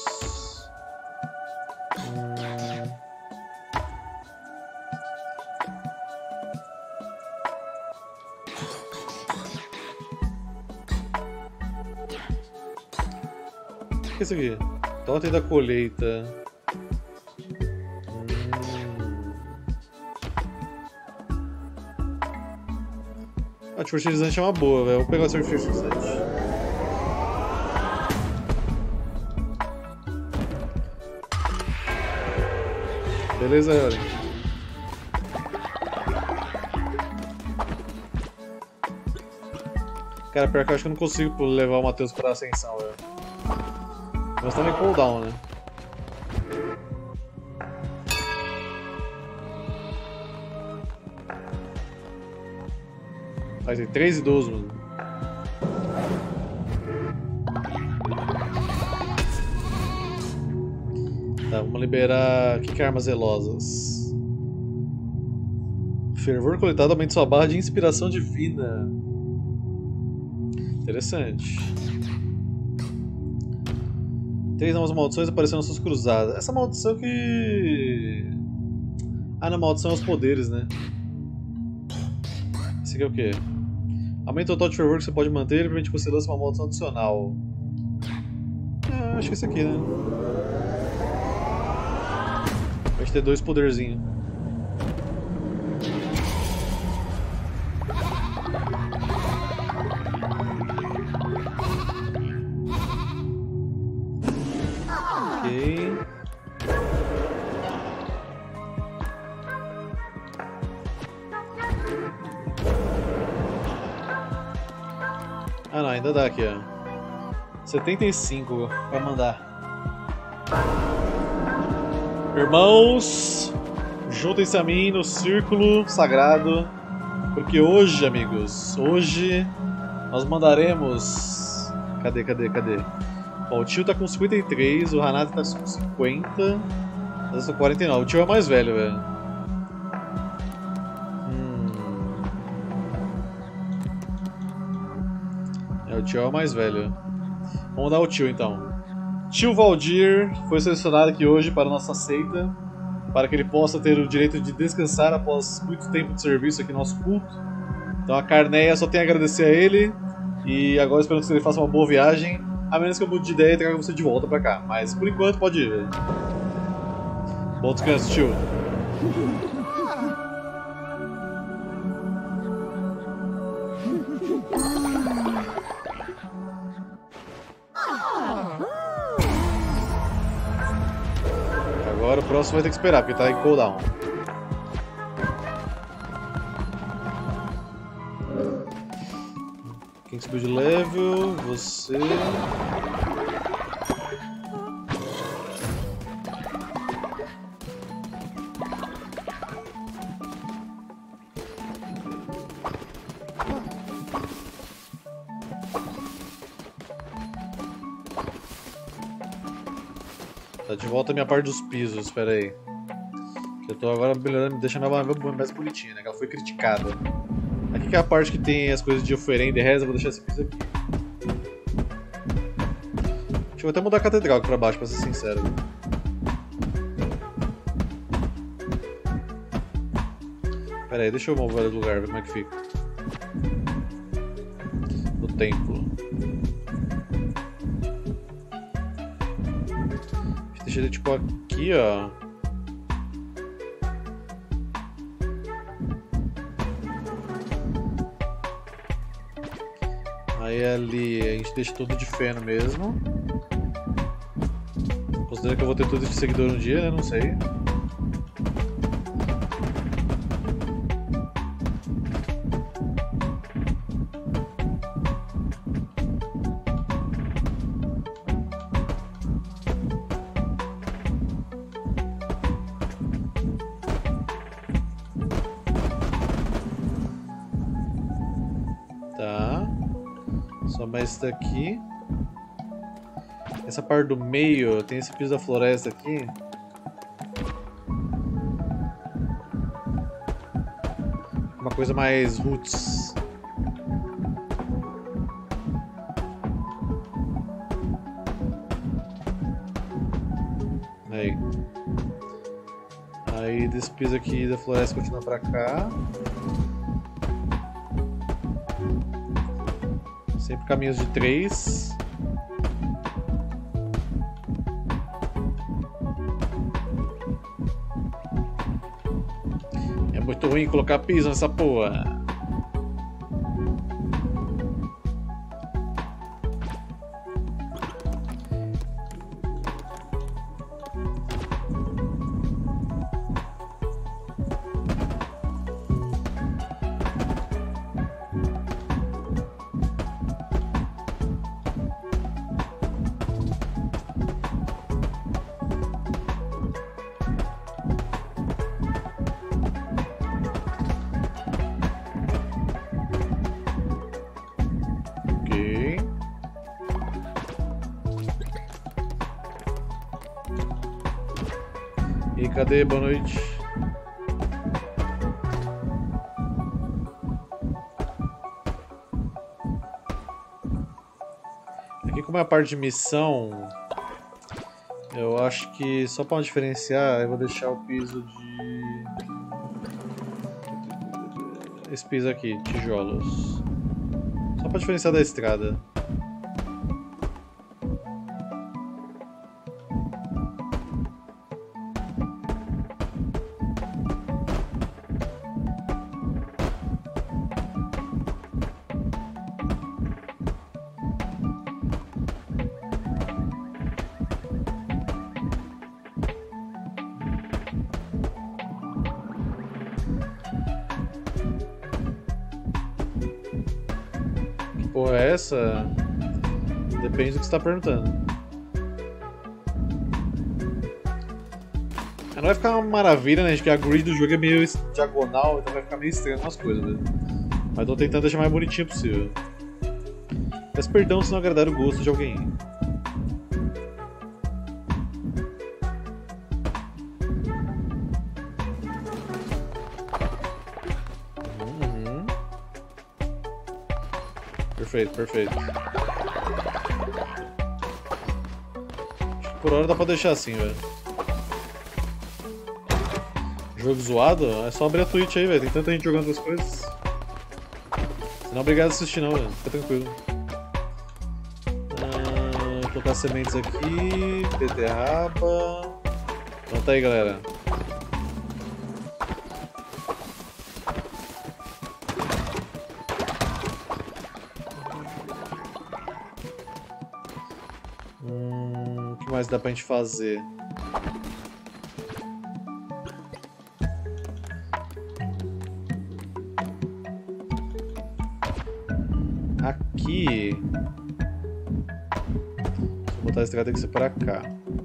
S1: Hum... O que é isso aqui? Totem da colheita. A arte fertilizante é uma boa, velho. Vou pegar o arte fertilizante. Beleza, Eren. Cara, pior que eu acho que eu não consigo levar o Matheus pra ascensão, velho. Mas tá meio cooldown, né? Ah, tem três idosos, mano. Tá, vamos liberar... O que que é armas zelosas? Fervor coletado aumenta sua barra de inspiração divina. Interessante. Três novas maldições apareceram nas suas cruzadas. Essa maldição que... Ah, na maldição é os poderes, né? Esse aqui é o quê? Aumenta o total de fervor que você pode manter e permite que você lance uma maldição adicional. Ah, acho que é esse aqui, né? Vai ter dois poderzinhos. Ok. Ah não, ainda dá aqui, ó. setenta e cinco pra mandar. Irmãos, juntem-se a mim no círculo sagrado, porque hoje, amigos, hoje nós mandaremos... Cadê, cadê, cadê? Ó, o tio tá com cinquenta e três, o Hanata tá com cinquenta, eu tô com quarenta e nove. O tio é mais velho, velho. Hum... É, o tio é o mais velho. Vamos dar o tio então. Tio Valdir foi selecionado aqui hoje para a nossa seita, para que ele possa ter o direito de descansar após muito tempo de serviço aqui no nosso culto. Então a Carneia só tem a agradecer a ele, e agora esperando que ele faça uma boa viagem, a menos que eu mude de ideia e traga você de volta pra cá. Mas por enquanto pode ir, velho. Bom descanso, tio. Agora o próximo vai ter que esperar, porque tá em cooldown. Quem subiu de level? Você... Tá de volta a minha parte dos pisos, espera aí. Eu tô agora melhorando, deixando ela mais bonitinha, né? Que ela foi criticada. Aqui que é a parte que tem as coisas de oferenda e reza, eu vou deixar esse piso aqui. Deixa eu até mudar a catedral aqui pra baixo, pra ser sincero. Pera aí, deixa eu mover o lugar, ver como é que fica. No templo. Deixa ele tipo aqui, ó. Aí ali a gente deixa tudo de feno mesmo. Considera que eu vou ter tudo de seguidor um dia, né? Não sei. Só mais isso daqui. Essa parte do meio, tem esse piso da floresta aqui. Uma coisa mais roots. Aí. Aí desse piso aqui da floresta continua pra cá. Sempre caminhos de três. É muito ruim colocar piso nessa porra. E cadê? Boa noite. Aqui, como é a parte de missão, eu acho que só para diferenciar, eu vou deixar o piso de... esse piso aqui, tijolos. Só para diferenciar da estrada. Porra, é essa? Depende do que você tá perguntando. Não vai ficar uma maravilha, né? Que a grid do jogo é meio diagonal, então vai ficar meio estranho umas coisas, né? Mas tô tentando deixar o mais bonitinho possível. Peço perdão se não agradar o gosto de alguém. Uhum. Perfeito, perfeito. Acho que por hora dá pra deixar assim, velho. Jogo zoado? É só abrir a Twitch aí, velho. Tem tanta gente jogando outras coisas. Você não é obrigado a assistir não, velho. Fica tranquilo. Ah, vou colocar sementes aqui. Beterraba. Então tá aí, galera. Hum, o que mais dá pra gente fazer? Aqui... Vou botar a estrada aqui pra cá.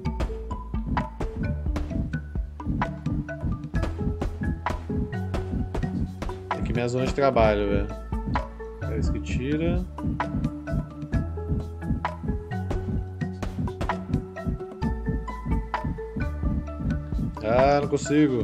S1: Aqui é minha zona de trabalho, velho. É isso que tira. Ah, não consigo.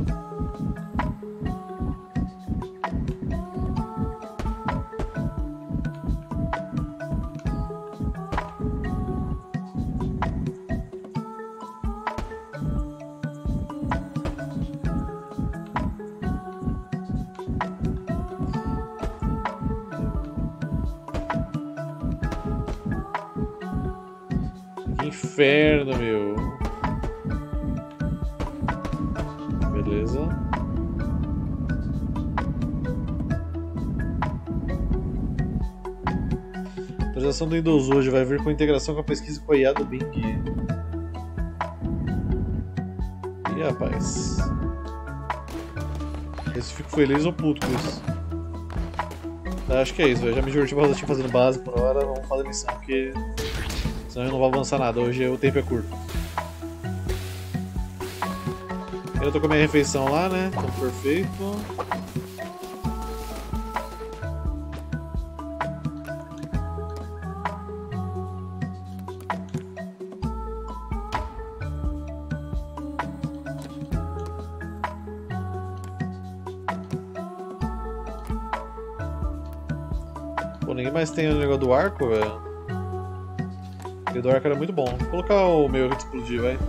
S1: Que inferno, meu. Beleza. A atualização do Windows hoje vai vir com integração com a pesquisa com a I A do Bing. Ih, rapaz. Esse fico feliz ou puto com isso. Tá, acho que é isso, eu já me diverti bastante fazendo base por hora. Vamos fazer a missão, porque senão eu não vou avançar nada. Hoje o tempo é curto. Eu tô com a minha refeição lá, né? Então, perfeito. Pô, ninguém mais tem o negócio do arco, velho. O do arco era muito bom. Vou colocar o meu aqui de explodir, vai.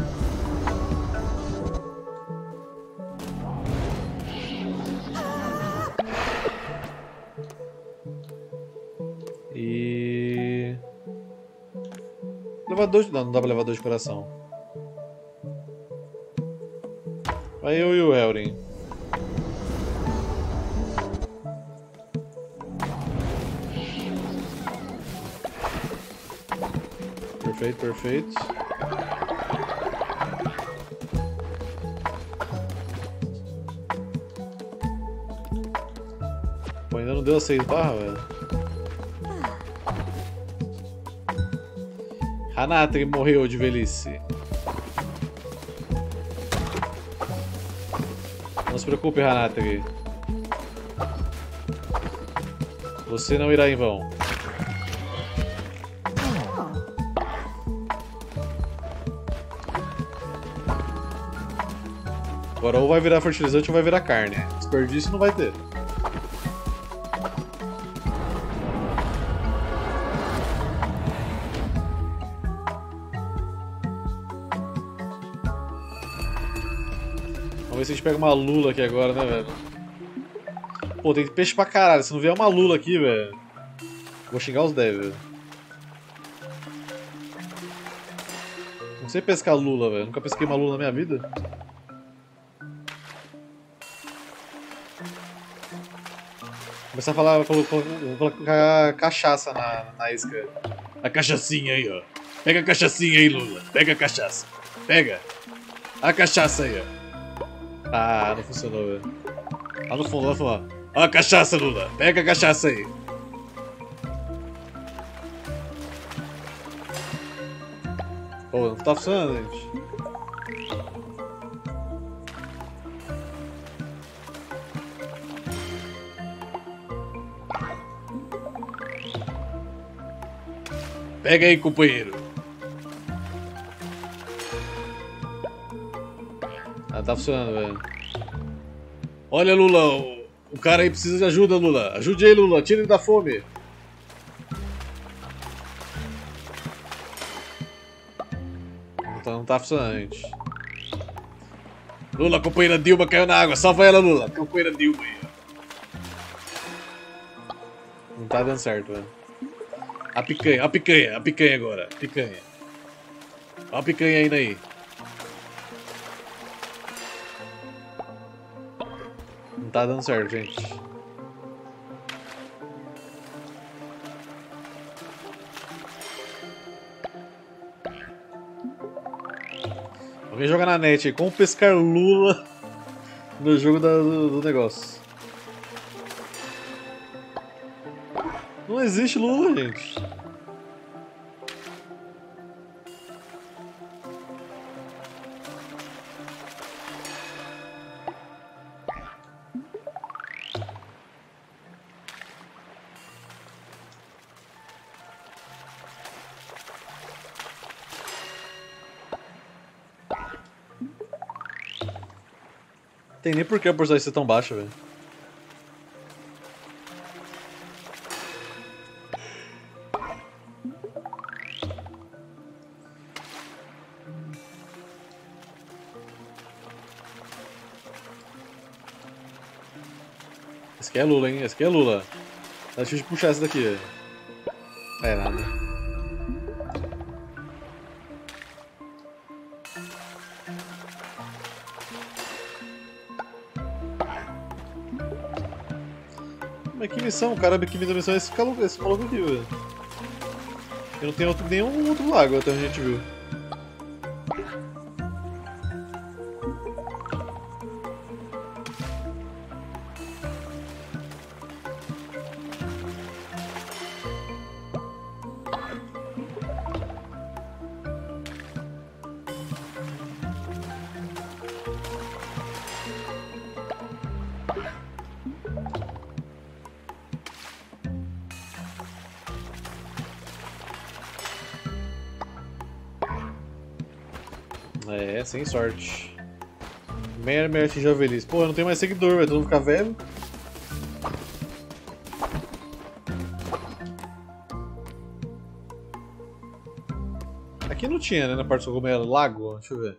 S1: E... levar dois... Não, não dá pra levar dois de coração. Vai eu e o Elrin. Perfeito, perfeito. Pô, ainda não deu a seis barra, velho. Hanatri morreu de velhice. Não se preocupe, Hanatri. Você não irá em vão. Agora ou vai virar fertilizante ou vai virar carne. Desperdício não vai ter. Vamos ver se a gente pega uma lula aqui agora, né, velho? Pô, tem peixe pra caralho. Se não vier uma lula aqui, velho, vou xingar os devs. Não sei pescar lula, velho. Nunca pesquei uma lula na minha vida. Começar a falar, vou colocar cachaça na, na isca. A cachaçinha aí, ó. Pega a cachaçinha aí, Lula. Pega a cachaça. Pega. A cachaça aí, ó. Ah, não funcionou, velho. Lá no fundo, lá no fundo. Ó a cachaça, Lula. Pega a cachaça aí. Pô, não tá funcionando, gente. Pega aí, companheiro. Ah, tá funcionando, velho. Olha, Lula, o, o cara aí precisa de ajuda, Lula. Ajude aí, Lula. Tira ele da fome. Não tá, não tá funcionando, gente. Lula, a companheira Dilma caiu na água. Salva ela, Lula. Companheira Dilma aí. Não tá dando certo, velho. A picanha, a picanha, a picanha agora, picanha. Olha a picanha indo aí. Não tá dando certo, gente. Alguém joga na net aí, como pescar lula no jogo da, do, do negócio. Não existe lula, gente. Tem nem por que a porcentagem ser tão baixa, velho. Esse aqui é Lula, hein? Esse aqui é Lula. Tá difícil de puxar essa daqui, velho. É nada. Mas que missão? O cara que me deu missão é esse, esse maluco aqui, velho. E não tem outro, nenhum outro lago até onde a gente viu. É, sem sorte. Meia merece javelis. Pô, eu não tenho mais seguidor, vai todo mundo ficar velho. Aqui não tinha, né? Na parte do cogumelo. Lago? Deixa eu ver.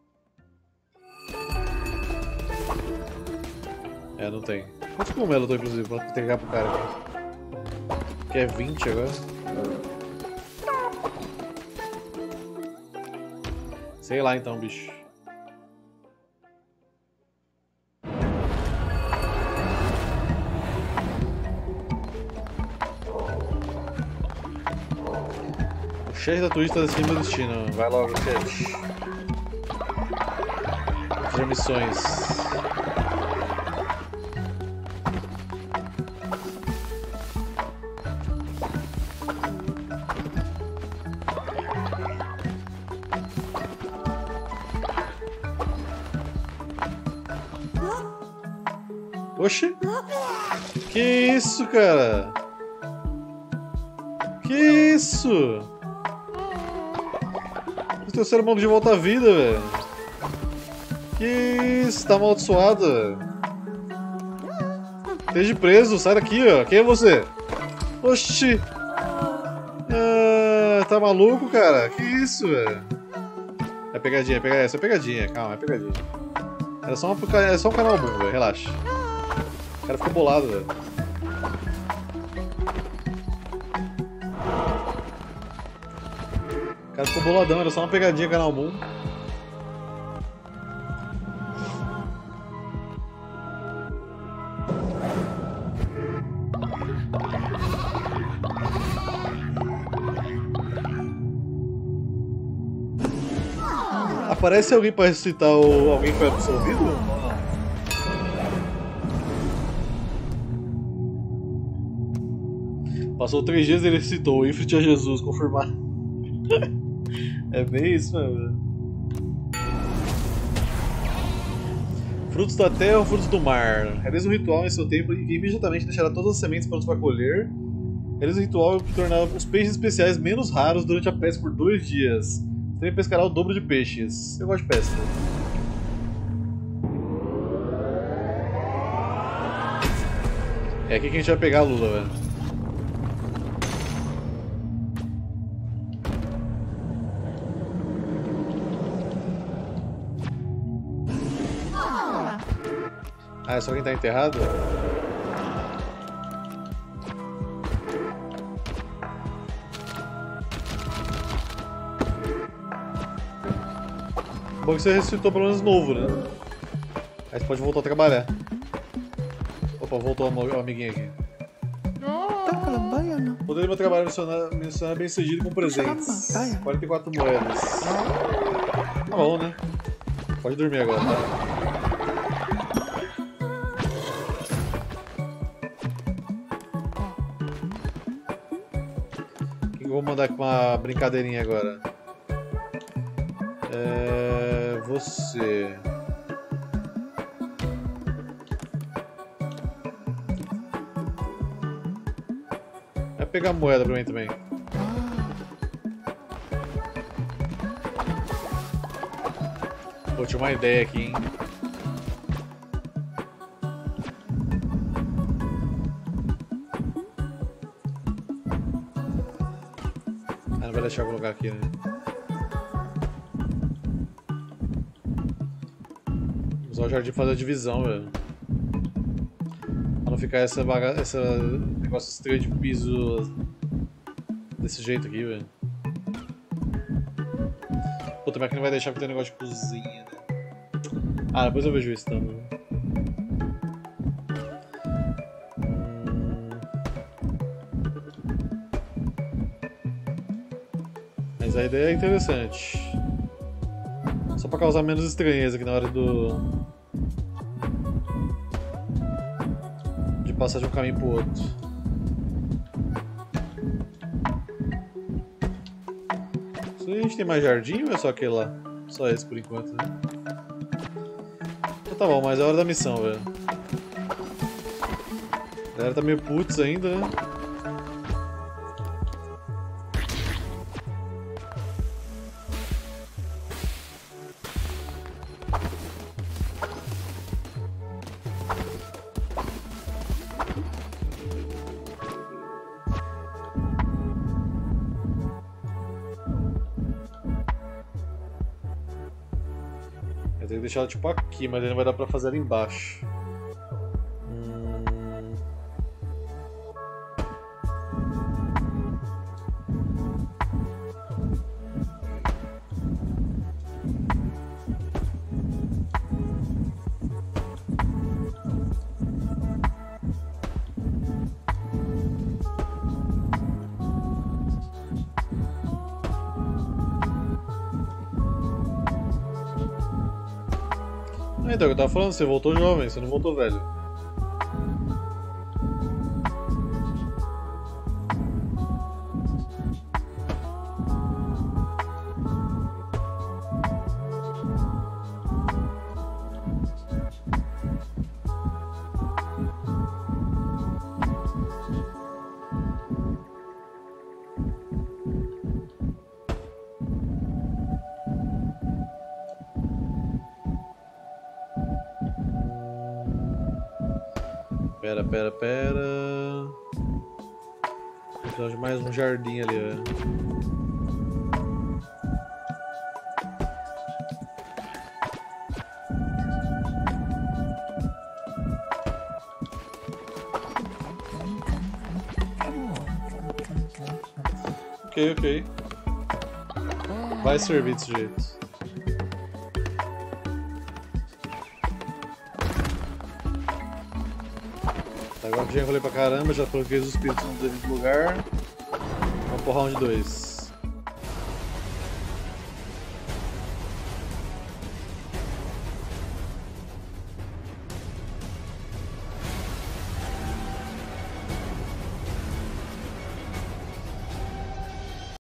S1: É, não tem. Quantos cogumelos eu tô, inclusive? Vou pegar pro cara aqui. Que é vinte agora. Sei lá então, bicho. O chefe da Twitch tá decidindo meu destino. Vai logo, chat. Fazer missões. Oxi! Que isso, cara? Que isso? Eles trouxeram o mundo de volta à vida, velho. Que isso? Tá amaldiçoado, velho. Esteja preso, sai daqui, ó. Quem é você? Oxi! Ah, tá maluco, cara? Que isso, velho? É pegadinha, é pegadinha, essa é pegadinha, calma, é pegadinha. Era só, uma, era só um canal bom, velho, relaxa. O cara ficou bolado, velho. O cara ficou boladão, era só uma pegadinha canal Moon. Aparece alguém pra ressuscitar o... alguém que foi absolvido? Ou não? Passou três dias e ele citou o Ifrit a Jesus, confirmar. É bem isso, mano. Frutos da terra ou frutos do mar? Realiza um ritual em seu templo e imediatamente deixará todas as sementes prontas para colher. Realiza um ritual que tornará os peixes especiais menos raros durante a pesca por dois dias. Você também pescará o dobro de peixes. Eu gosto de pesca. É aqui que a gente vai pegar a lula, velho. Ah, é só quem tá enterrado? Bom que você ressuscitou pelo menos novo, né? Aí você pode voltar a trabalhar. Opa, voltou o amiguinho aqui. Poder do meu trabalho mencionar bem sucedido com presentes. quarenta e quatro moedas. Tá bom, né? Pode dormir agora, tá? Vou mandar aqui uma brincadeirinha agora. É... Você... Vai pegar moeda pra mim também. Pô, tinha uma ideia aqui, hein? Deixa eu colocar aqui, né? Vou usar o jardim pra fazer a divisão, velho. Pra não ficar essa baga... essa negócio estranho de piso desse jeito aqui, velho. Pô, também aqui não vai deixar pra ter negócio de cozinha, né? Ah, depois eu vejo isso também. A ideia é interessante. Só pra causar menos estranheza aqui na hora do... de passar de um caminho pro outro. Se a gente tem mais jardim ou é só aquele lá? Só esse por enquanto, né? Então tá bom, mas é hora da missão, velho. A galera tá meio putz ainda, né? deixar ela tipo aqui, mas aí não vai dar pra fazer ela embaixo. Hum... Ah, então, eu tava falando, você voltou jovem, você não voltou velho. Pera, pera, pera. Precisamos de mais um jardim ali, velho. Ok, ok. Vai servir desse jeito. Agora que já enrolei pra caramba, já coloquei os espíritos no devido lugar. Vamos pro round dois.